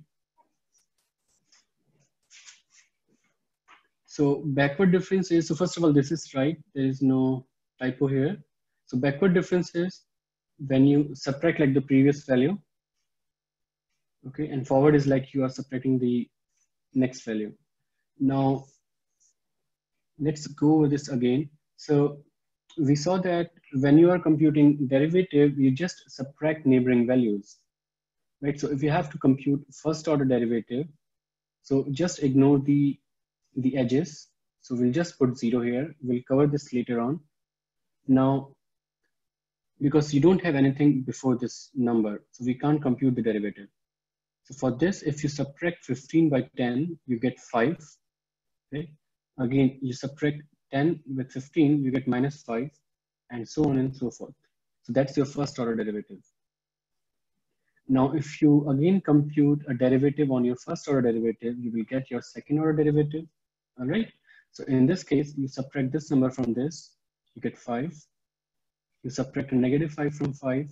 So backward difference is, so first of all, this is right. There is no typo here. So backward difference is when you subtract like the previous value. Okay, and forward is like you are subtracting the next value. Now, let's go over this again. So we saw that when you are computing derivative, you just subtract neighboring values, right? So if you have to compute first order derivative, so just ignore the, the edges. So we'll just put zero here. We'll cover this later on. Now, because you don't have anything before this number, so we can't compute the derivative. So for this, if you subtract fifteen by ten, you get five. Okay. Again, you subtract ten with fifteen, you get minus five, and so on and so forth. So that's your first order derivative. Now, if you again compute a derivative on your first order derivative, you will get your second order derivative, All right. So in this case, you subtract this number from this, you get five. You subtract a negative five from five,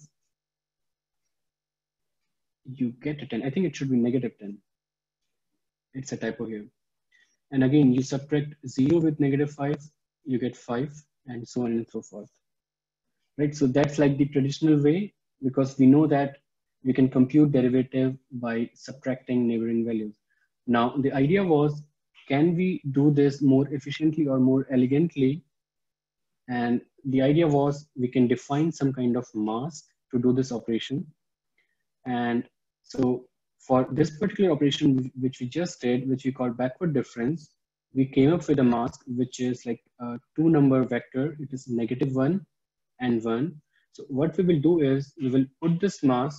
you get a ten. I think it should be negative ten. It's a typo here. And again, you subtract zero with negative five, you get five, and so on and so forth. Right, so that's like the traditional way, because we know that we can compute derivative by subtracting neighboring values. Now, the idea was, can we do this more efficiently or more elegantly? And the idea was we can define some kind of mask to do this operation. And so for this particular operation, which we just did, which we call backward difference, we came up with a mask, which is like a two number vector. It is negative one and one. So what we will do is we will put this mask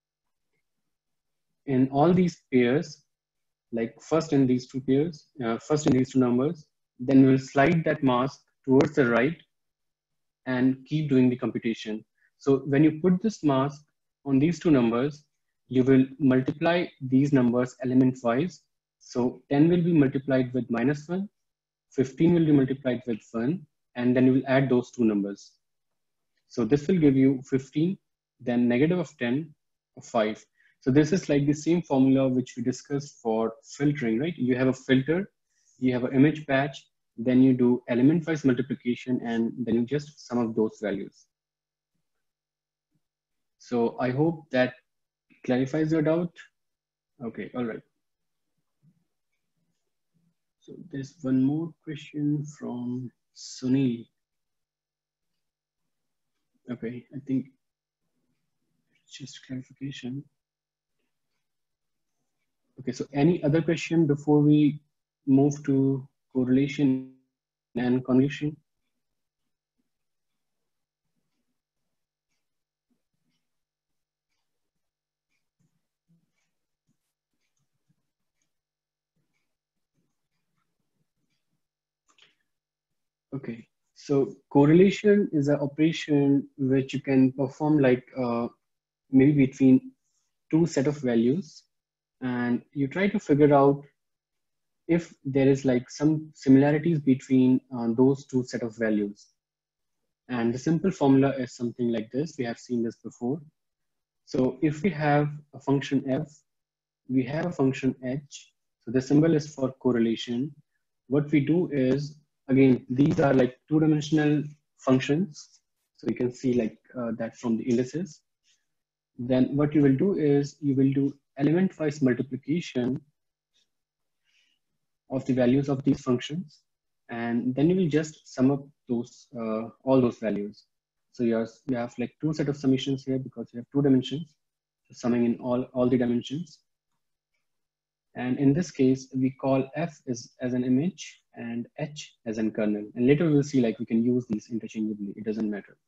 in all these pairs, like first in these two pairs, uh, first in these two numbers, then we will slide that mask towards the right and keep doing the computation. So when you put this mask on these two numbers, you will multiply these numbers element wise. So ten will be multiplied with minus one, fifteen will be multiplied with one, and then you will add those two numbers. So this will give you fifteen, then negative of ten, of five. So this is like the same formula which we discussed for filtering, right? You have a filter, you have an image patch, then you do element-wise multiplication, and then you just sum up those values. So I hope that clarifies your doubt. Okay, all right. So there's one more question from Sunil. Okay, I think it's just clarification. Okay, so any other question before we move to correlation and convolution? Okay, so correlation is an operation which you can perform like uh, maybe between two set of values, and you try to figure out if there is like some similarities between uh, those two set of values. And the simple formula is something like this. We have seen this before. So if we have a function f, we have a function h. So the symbol is for correlation. What we do is, again, these are like two-dimensional functions. So you can see like uh, that from the indices. Then what you will do is you will do element-wise multiplication of the values of these functions, and then you will just sum up those uh, all those values. So you, are, you have like two set of summations here because you have two dimensions, so summing in all, all the dimensions. And in this case, we call f as, as an image and h as an kernel. And later we'll see like we can use these interchangeably, it doesn't matter.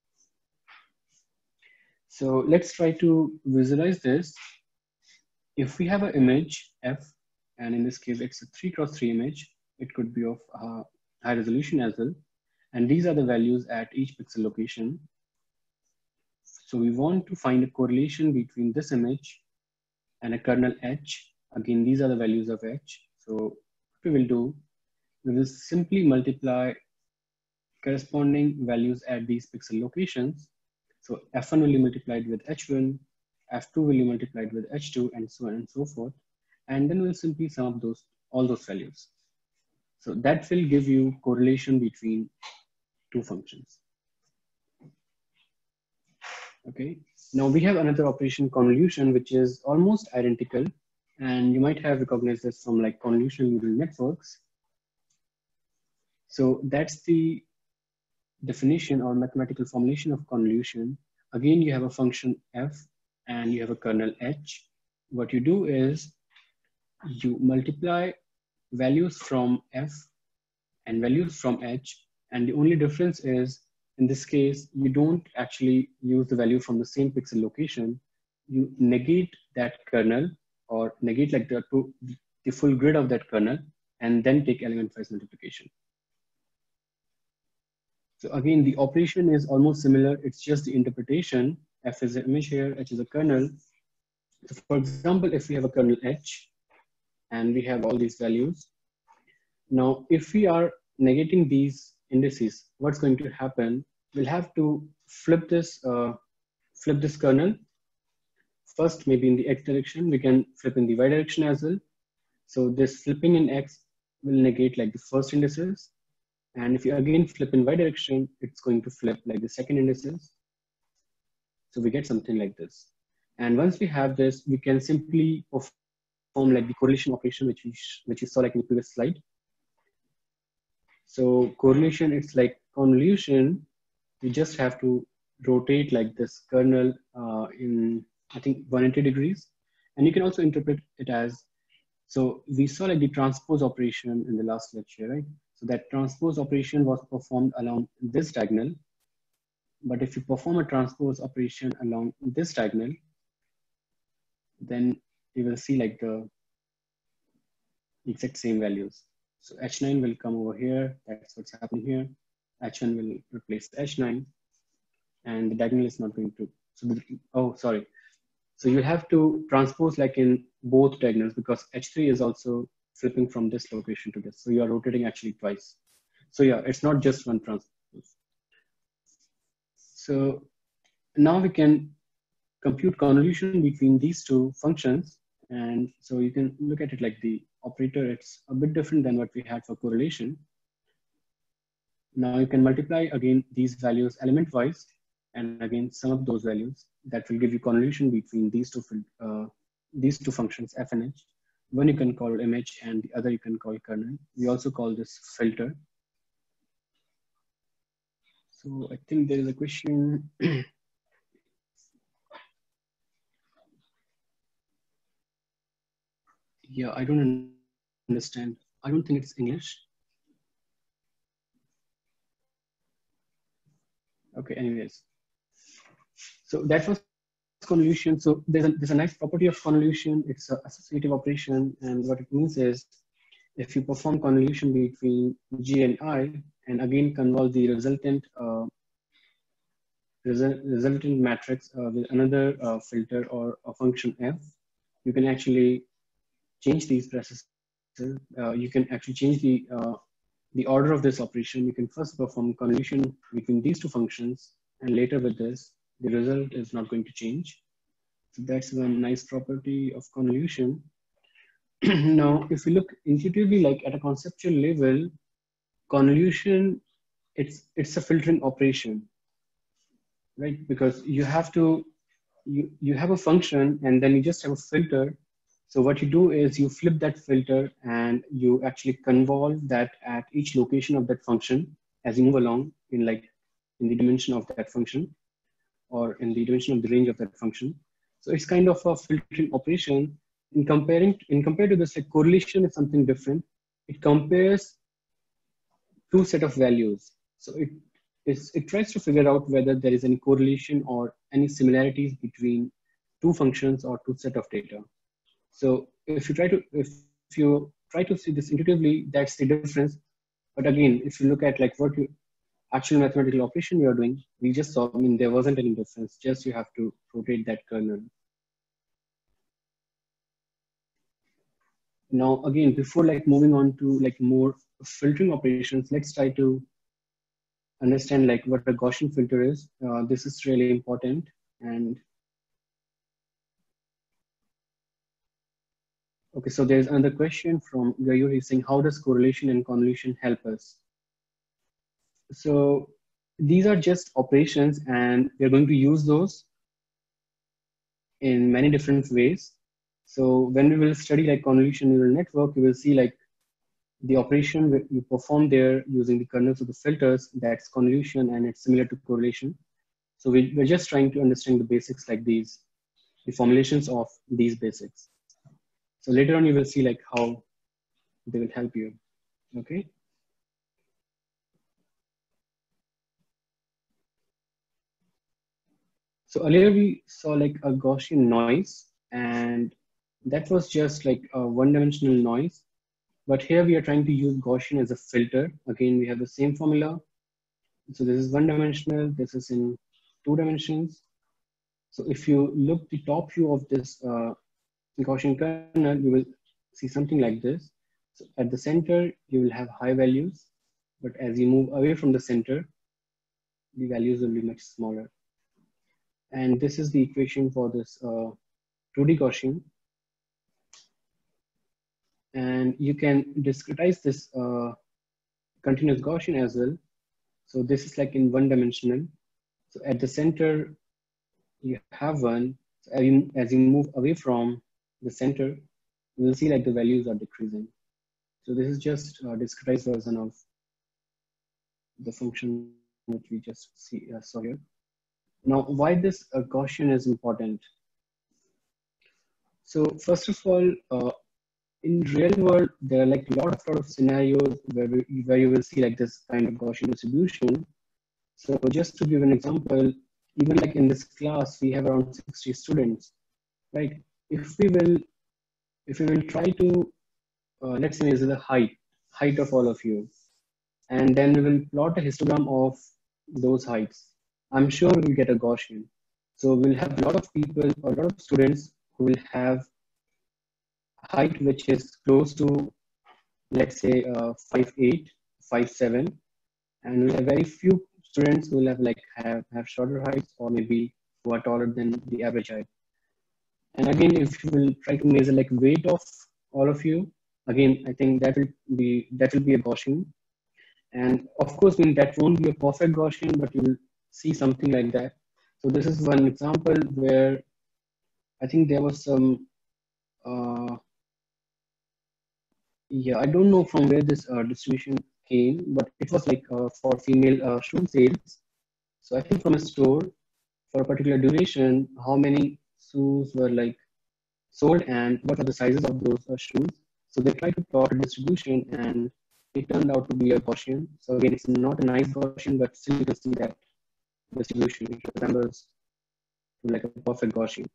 So let's try to visualize this. If we have an image f, and in this case, it's a three cross three image, it could be of uh, high resolution as well. And these are the values at each pixel location. So we want to find a correlation between this image and a kernel h. Again, these are the values of h. So what we will do, we will simply multiply corresponding values at these pixel locations. So f one will be multiplied with h one, f two will be multiplied with h two, and so on and so forth. And then we'll simply sum up those all those values. So that will give you correlation between two functions. Okay, now we have another operation, convolution, which is almost identical, and you might have recognized this from like convolutional neural networks. So that's the definition or mathematical formulation of convolution. Again, you have a function f and you have a kernel h. What you do is you multiply values from f and values from h, and the only difference is, in this case, you don't actually use the value from the same pixel location. You negate that kernel or negate like the, the full grid of that kernel, and then take element-wise multiplication. So again, the operation is almost similar. It's just the interpretation. F is the image here, h is a kernel. So for example, if we have a kernel h and we have all these values, Now, if we are negating these indices, what's going to happen? We'll have to flip this, uh, flip this kernel. First, maybe in the X direction, we can flip in the Y direction as well. So this flipping in X will negate like the first indices. And if you again flip in Y direction, it's going to flip like the second indices. So we get something like this. And once we have this, we can simply perform like the correlation operation, which we, which we saw like in the previous slide. So correlation, it's like convolution. You just have to rotate like this kernel uh, in, I think, one hundred eighty degrees. And you can also interpret it as, so we saw like the transpose operation in the last lecture, right? So that transpose operation was performed along this diagonal. But if you perform a transpose operation along this diagonal, then you will see like the exact same values. So H nine will come over here. That's what's happening here. H one will replace H nine, and the diagonal is not going to. So the, oh, sorry. So you have to transpose like in both diagonals because H three is also flipping from this location to this. So you are rotating actually twice. So yeah, it's not just one transpose. So now we can compute convolution between these two functions. And so you can look at it like the operator, it's a bit different than what we had for correlation. Now you can multiply again these values element wise, and again sum up those values. That will give you convolution between these two uh, these two functions, f and h. One you can call image and the other you can call kernel. We also call this filter. So I think there is a question. Yeah, I don't understand. I don't think it's English. Okay, anyways. So that was convolution. So there's a, there's a nice property of convolution. It's an associative operation. And what it means is if you perform convolution between G and I, and again convolve the resultant uh, result, resultant matrix uh, with another uh, filter or a function f, you can actually change these processes. Uh, you can actually change the uh, the order of this operation. You can first perform convolution between these two functions, and later with this, the result is not going to change. So that's one nice property of convolution. Now, if you look intuitively, like at a conceptual level, convolution, it's it's a filtering operation, right? Because you have to, you, you have a function and then you just have a filter. So what you do is you flip that filter and you actually convolve that at each location of that function as you move along in like in the dimension of that function or in the dimension of the range of that function. So it's kind of a filtering operation. In comparing, in compared to this, like correlation is something different. It compares two set of values. So it is, it tries to figure out whether there is any correlation or any similarities between two functions or two set of data. So if you try to, if you try to see this intuitively, that's the difference. But again, if you look at like what you, actual mathematical operation you are doing, we just saw, I mean, there wasn't any difference, just you have to rotate that kernel. Now, again, before like moving on to like more filtering operations, let's try to understand like what a Gaussian filter is. Uh, this is really important. And okay, so there's another question from Gayur. He's saying, how does correlation and convolution help us? So these are just operations and we're going to use those in many different ways. So when we will study like convolution neural network, you will see like the operation you perform there using the kernels of the filters, that's convolution and it's similar to correlation. So we, we're just trying to understand the basics like these, the formulations of these basics. So later on, you will see like how they will help you, okay? So earlier we saw like a Gaussian noise, and that was just like a one-dimensional noise. But here we are trying to use Gaussian as a filter. Again, we have the same formula. So this is one-dimensional, this is in two dimensions. So if you look the top view of this uh, Gaussian kernel, you will see something like this. So at the center, you will have high values, but as you move away from the center, the values will be much smaller. And this is the equation for this uh, two D Gaussian. And you can discretize this uh, continuous Gaussian as well. So this is like in one dimensional. So at the center, you have one. So as you, as you move away from the center, you will see like the values are decreasing. So this is just a discretized version of the function that we just see, uh, saw here. Now, why this uh, Gaussian is important? So first of all, uh, in real world, there are like a lot of, lot of scenarios where, we, where you will see like this kind of Gaussian distribution. So just to give an example, even like in this class, we have around sixty students, right? If we will, if we will try to, uh, let's say measure the height, height of all of you, and then we will plot a histogram of those heights. I'm sure we'll get a Gaussian. So we'll have a lot of people, a lot of students who will have height which is close to, let's say, uh, five eight, five seven, and we'll have very few students who will have like have, have shorter heights, or maybe who are taller than the average height. And again, if you will try to measure like weight of all of you, again, I think that will be that will be a Gaussian. And of course, I mean, that won't be a perfect Gaussian, but you will see something like that. So this is one example where I think there was some, uh, yeah, I don't know from where this uh, distribution came, but it was like uh, for female uh, shoe sales. So I think from a store for a particular duration, how many shoes were like sold and what are the sizes of those uh, shoes. So they tried to plot a distribution and it turned out to be a Gaussian. So again, it's not a nice Gaussian, but still you can see that distribution, it resembles like a perfect Gaussian.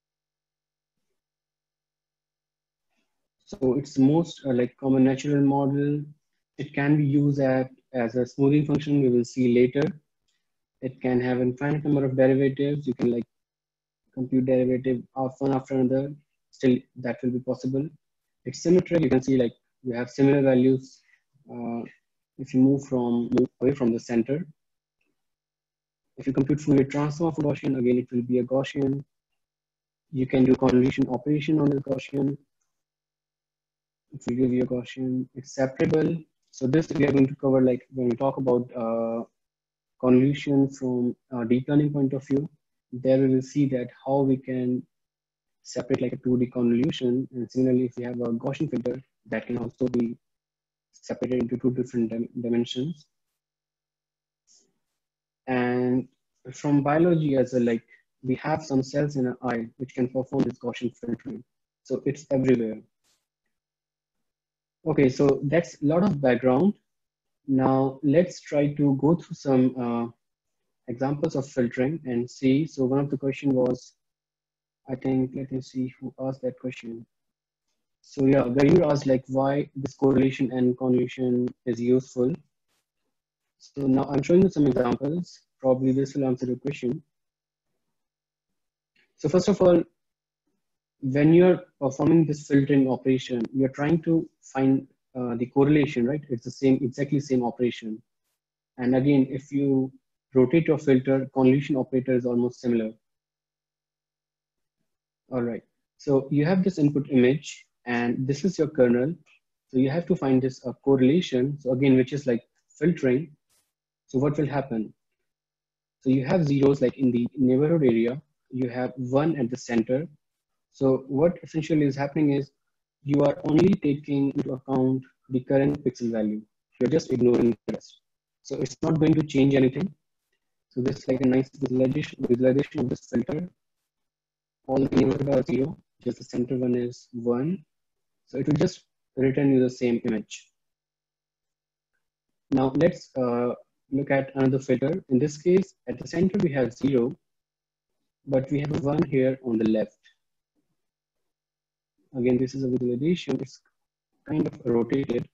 So it's most uh, like common natural model. It can be used at, as a smoothing function, we will see later. It can have infinite number of derivatives. You can like compute derivative of one after another. Still, that will be possible. It's symmetric. You can see like you have similar values uh, if you move from move away from the center. If you compute Fourier transform of a Gaussian, again it will be a Gaussian. You can do convolution operation on the Gaussian. It will give you a Gaussian. It's separable. So this we are going to cover like when we talk about uh, convolution from a deep learning point of view. There we will see that how we can separate like a two D convolution, and similarly if we have a Gaussian filter, that can also be separated into two different dim dimensions. And from biology as well, like we have some cells in our eye which can perform this Gaussian filtering. So it's everywhere. Okay, so that's a lot of background. Now let's try to go through some uh, examples of filtering and see. So one of the question was, I think, let me see who asked that question. So yeah, Gayur asked like why this correlation and convolution is useful. So now I'm showing you some examples. Probably this will answer your question. So first of all, when you're performing this filtering operation, you're trying to find uh, the correlation, right? It's the same, exactly same operation. And again, if you rotate your filter, convolution operator is almost similar. All right. So you have this input image, and this is your kernel. So you have to find this uh, correlation. So again, which is like filtering. So what will happen? So you have zeros like in the neighborhood area. You have one at the center. So what essentially is happening is you are only taking into account the current pixel value. You're just ignoring the rest. So it's not going to change anything. So this is like a nice visualization, visualization of this filter. All the neighborhood are zero, just the center one is one. So it will just return you the same image. Now let's uh, look at another filter. In this case, at the center we have zero, but we have one here on the left. Again, this is a visualization, it's kind of rotated.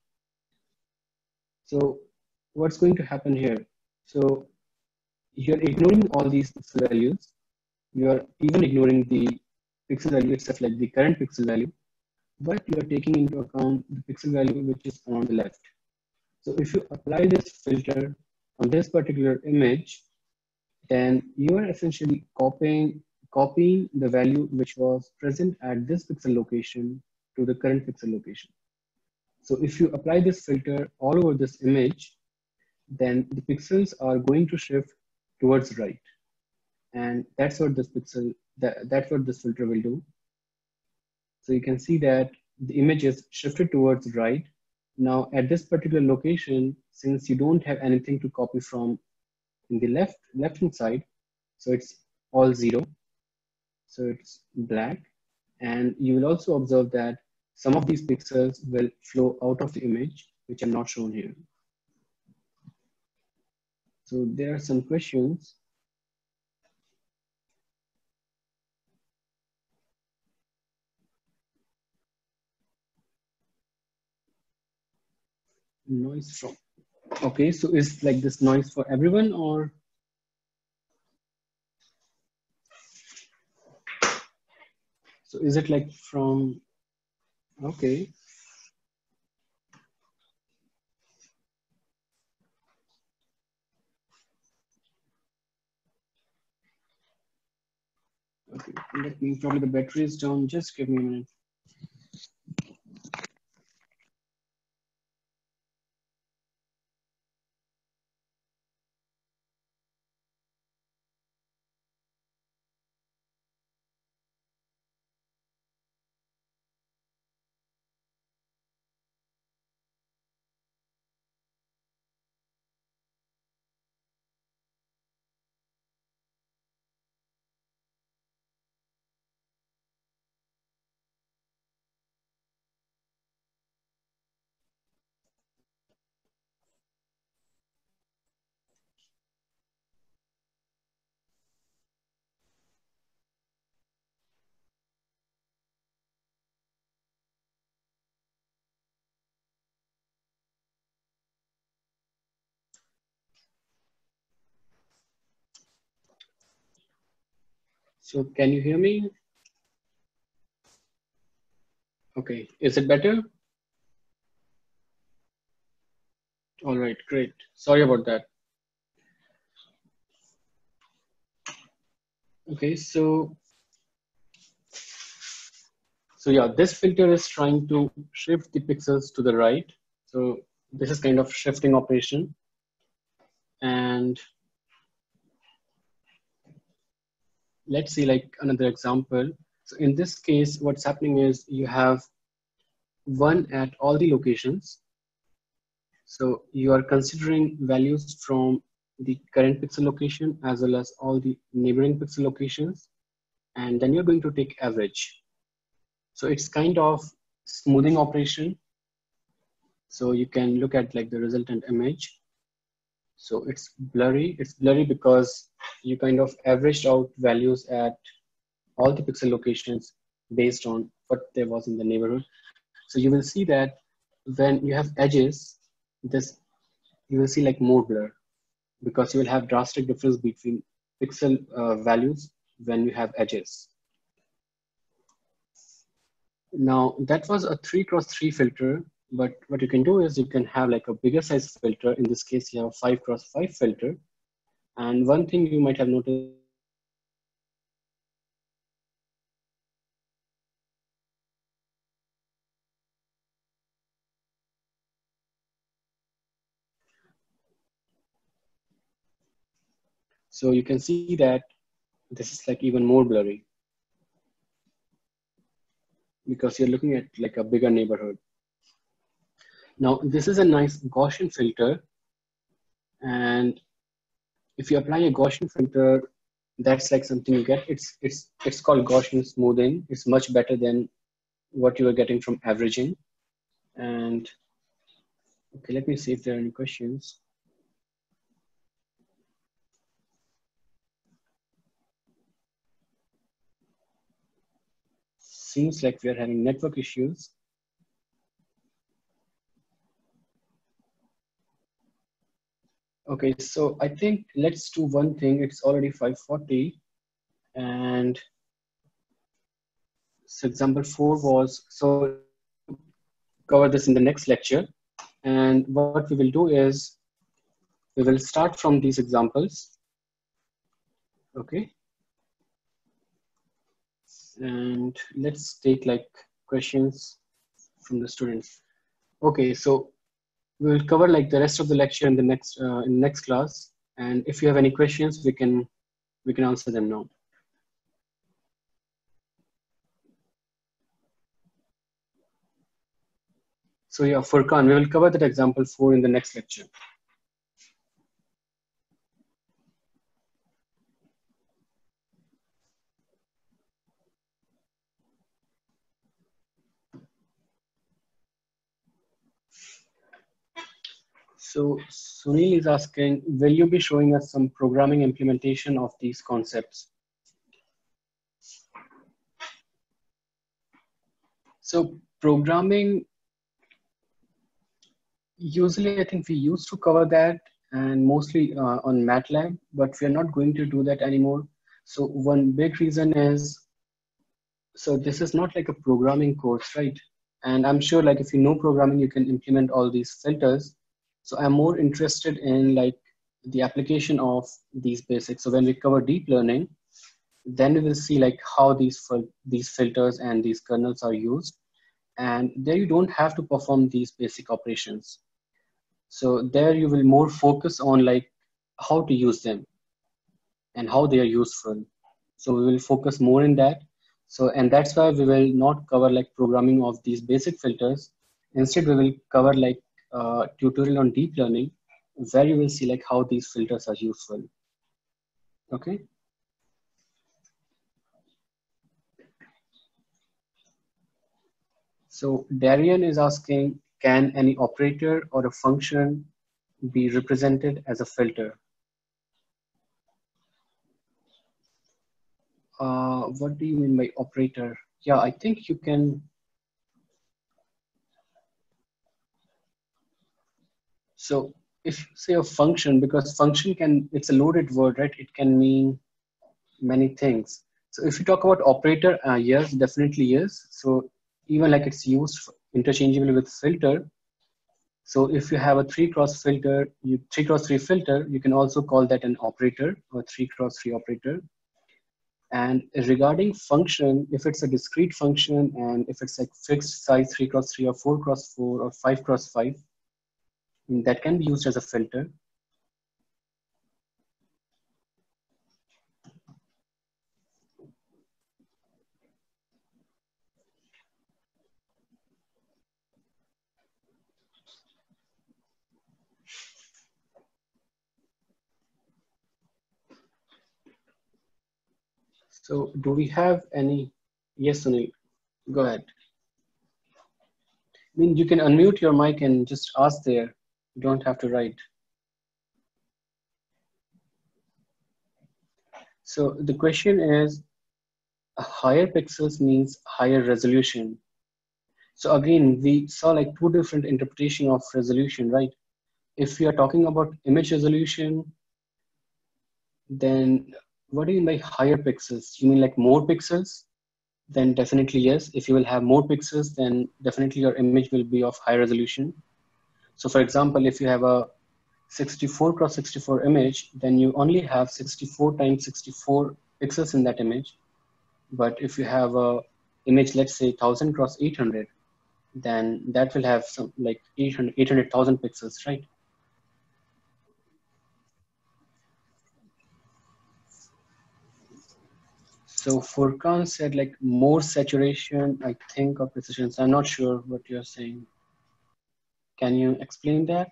So what's going to happen here? So you're ignoring all these pixel values. You're even ignoring the pixel value itself, like the current pixel value. but you are taking into account the pixel value which is on the left. So if you apply this filter on this particular image, then you are essentially copying, copying the value which was present at this pixel location to the current pixel location. So if you apply this filter all over this image, then the pixels are going to shift towards right. And that's what this pixel, that, that's what this filter will do. So you can see that the image is shifted towards right. Now at this particular location, since you don't have anything to copy from in the left, left hand side, so it's all zero. So it's black. And you will also observe that some of these pixels will flow out of the image, which are not shown here. So there are some questions. Noise from, okay, so is like this noise for everyone or? So is it like from, okay. Okay, let me, probably the battery is down, just give me a minute. So can you hear me? Okay, is it better? All right, great. Sorry about that. Okay, so, so yeah, this filter is trying to shift the pixels to the right. So this is kind of shifting operation. And let's see like another example. So in this case, what's happening is you have one at all the locations. So you are considering values from the current pixel location as well as all the neighboring pixel locations. And then you're going to take average. So it's kind of smoothing operation. So you can look at like the resultant image. So it's blurry. It's blurry because you kind of averaged out values at all the pixel locations based on what there was in the neighborhood. So you will see that when you have edges, this you will see like more blur because you will have drastic difference between pixel uh, values when you have edges. Now that was a three cross three filter, but what you can do is you can have like a bigger size filter. In this case, you have a five cross five filter. And one thing you might have noticed, so you can see that this is like even more blurry because you're looking at like a bigger neighborhood. Now this is a nice Gaussian filter, and if you apply a Gaussian filter, that's like something you get. It's it's it's called Gaussian smoothing. It's much better than what you are getting from averaging. And okay, let me see if there are any questions. Seems like we are having network issues. Okay, so I think let's do one thing. It's already five forty, and so example four was, so cover this in the next lecture. And what we will do is we will start from these examples. Okay. And let's take like questions from the students. Okay, so we'll cover like the rest of the lecture in the next uh, in the next class. And if you have any questions, we can we can answer them now. So yeah, Furqan, we will cover that example four in the next lecture. So Sunil is asking, will you be showing us some programming implementation of these concepts? So programming, usually I think we used to cover that and mostly uh, on MATLAB, but we're not going to do that anymore. So one big reason is, so this is not like a programming course, right? And I'm sure like if you know programming, you can implement all these filters. So I'm more interested in like the application of these basics. So when we cover deep learning, then we will see like how these, these filters and these kernels are used. And there you don't have to perform these basic operations. So there you will more focus on like how to use them and how they are useful. So we will focus more in that. So, and that's why we will not cover like programming of these basic filters. Instead, we will cover like a tutorial on deep learning where you will see like how these filters are useful. Okay. So Darian is asking, can any operator or a function be represented as a filter? Uh, what do you mean by operator? Yeah, I think you can. So if you say a function, because function can, it's a loaded word, right? It can mean many things. So if you talk about operator, uh, yes, definitely yes. So even like it's used interchangeably with filter. So if you have a three cross filter, you three cross three filter, you can also call that an operator or three cross three operator. And regarding function, if it's a discrete function and if it's like fixed size three cross three or four cross four or five cross five, that can be used as a filter. So do we have any? Yes, Sunil, go ahead. I mean, you can unmute your mic and just ask there. You don't have to write. So the question is, higher pixels means higher resolution. So again, we saw like two different interpretation of resolution, right? If we are talking about image resolution, then what do you mean by higher pixels? You mean like more pixels? Then definitely yes. If you will have more pixels, then definitely your image will be of high resolution. So for example, if you have a sixty-four cross sixty-four image, then you only have sixty-four times sixty-four pixels in that image. But if you have a image, let's say one thousand cross eight hundred, then that will have some like eight hundred thousand pixels, right? So Furqan said like more saturation, I think, or precision. So I'm not sure what you're saying. Can you explain that?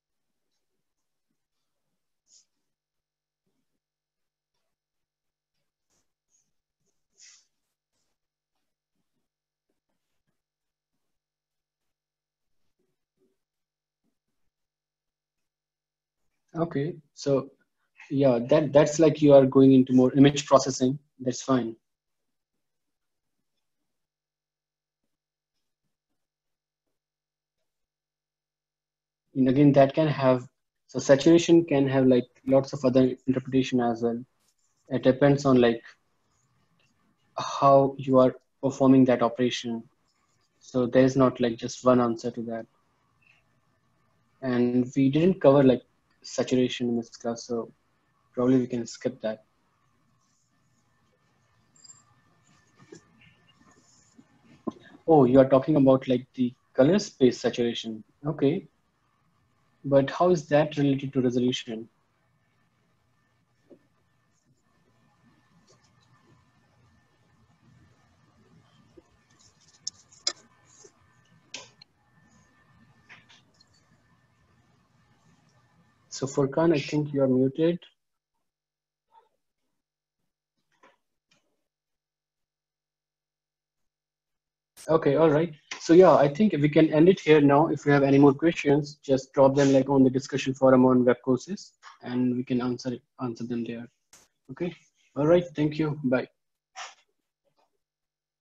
Okay, so yeah, that that's like you are going into more image processing. That's fine. And again, that can have, so saturation can have like lots of other interpretation as well. It depends on like how you are performing that operation. So there's not like just one answer to that. And we didn't cover like saturation in this class, so probably we can skip that. Oh, you are talking about like the color space saturation. Okay. But how is that related to resolution? So Furkan, I think you are muted. Okay, all right. So yeah, I think we can end it here now. If you have any more questions, just drop them like on the discussion forum on web courses, and we can answer it, answer them there. Okay. All right. Thank you. Bye.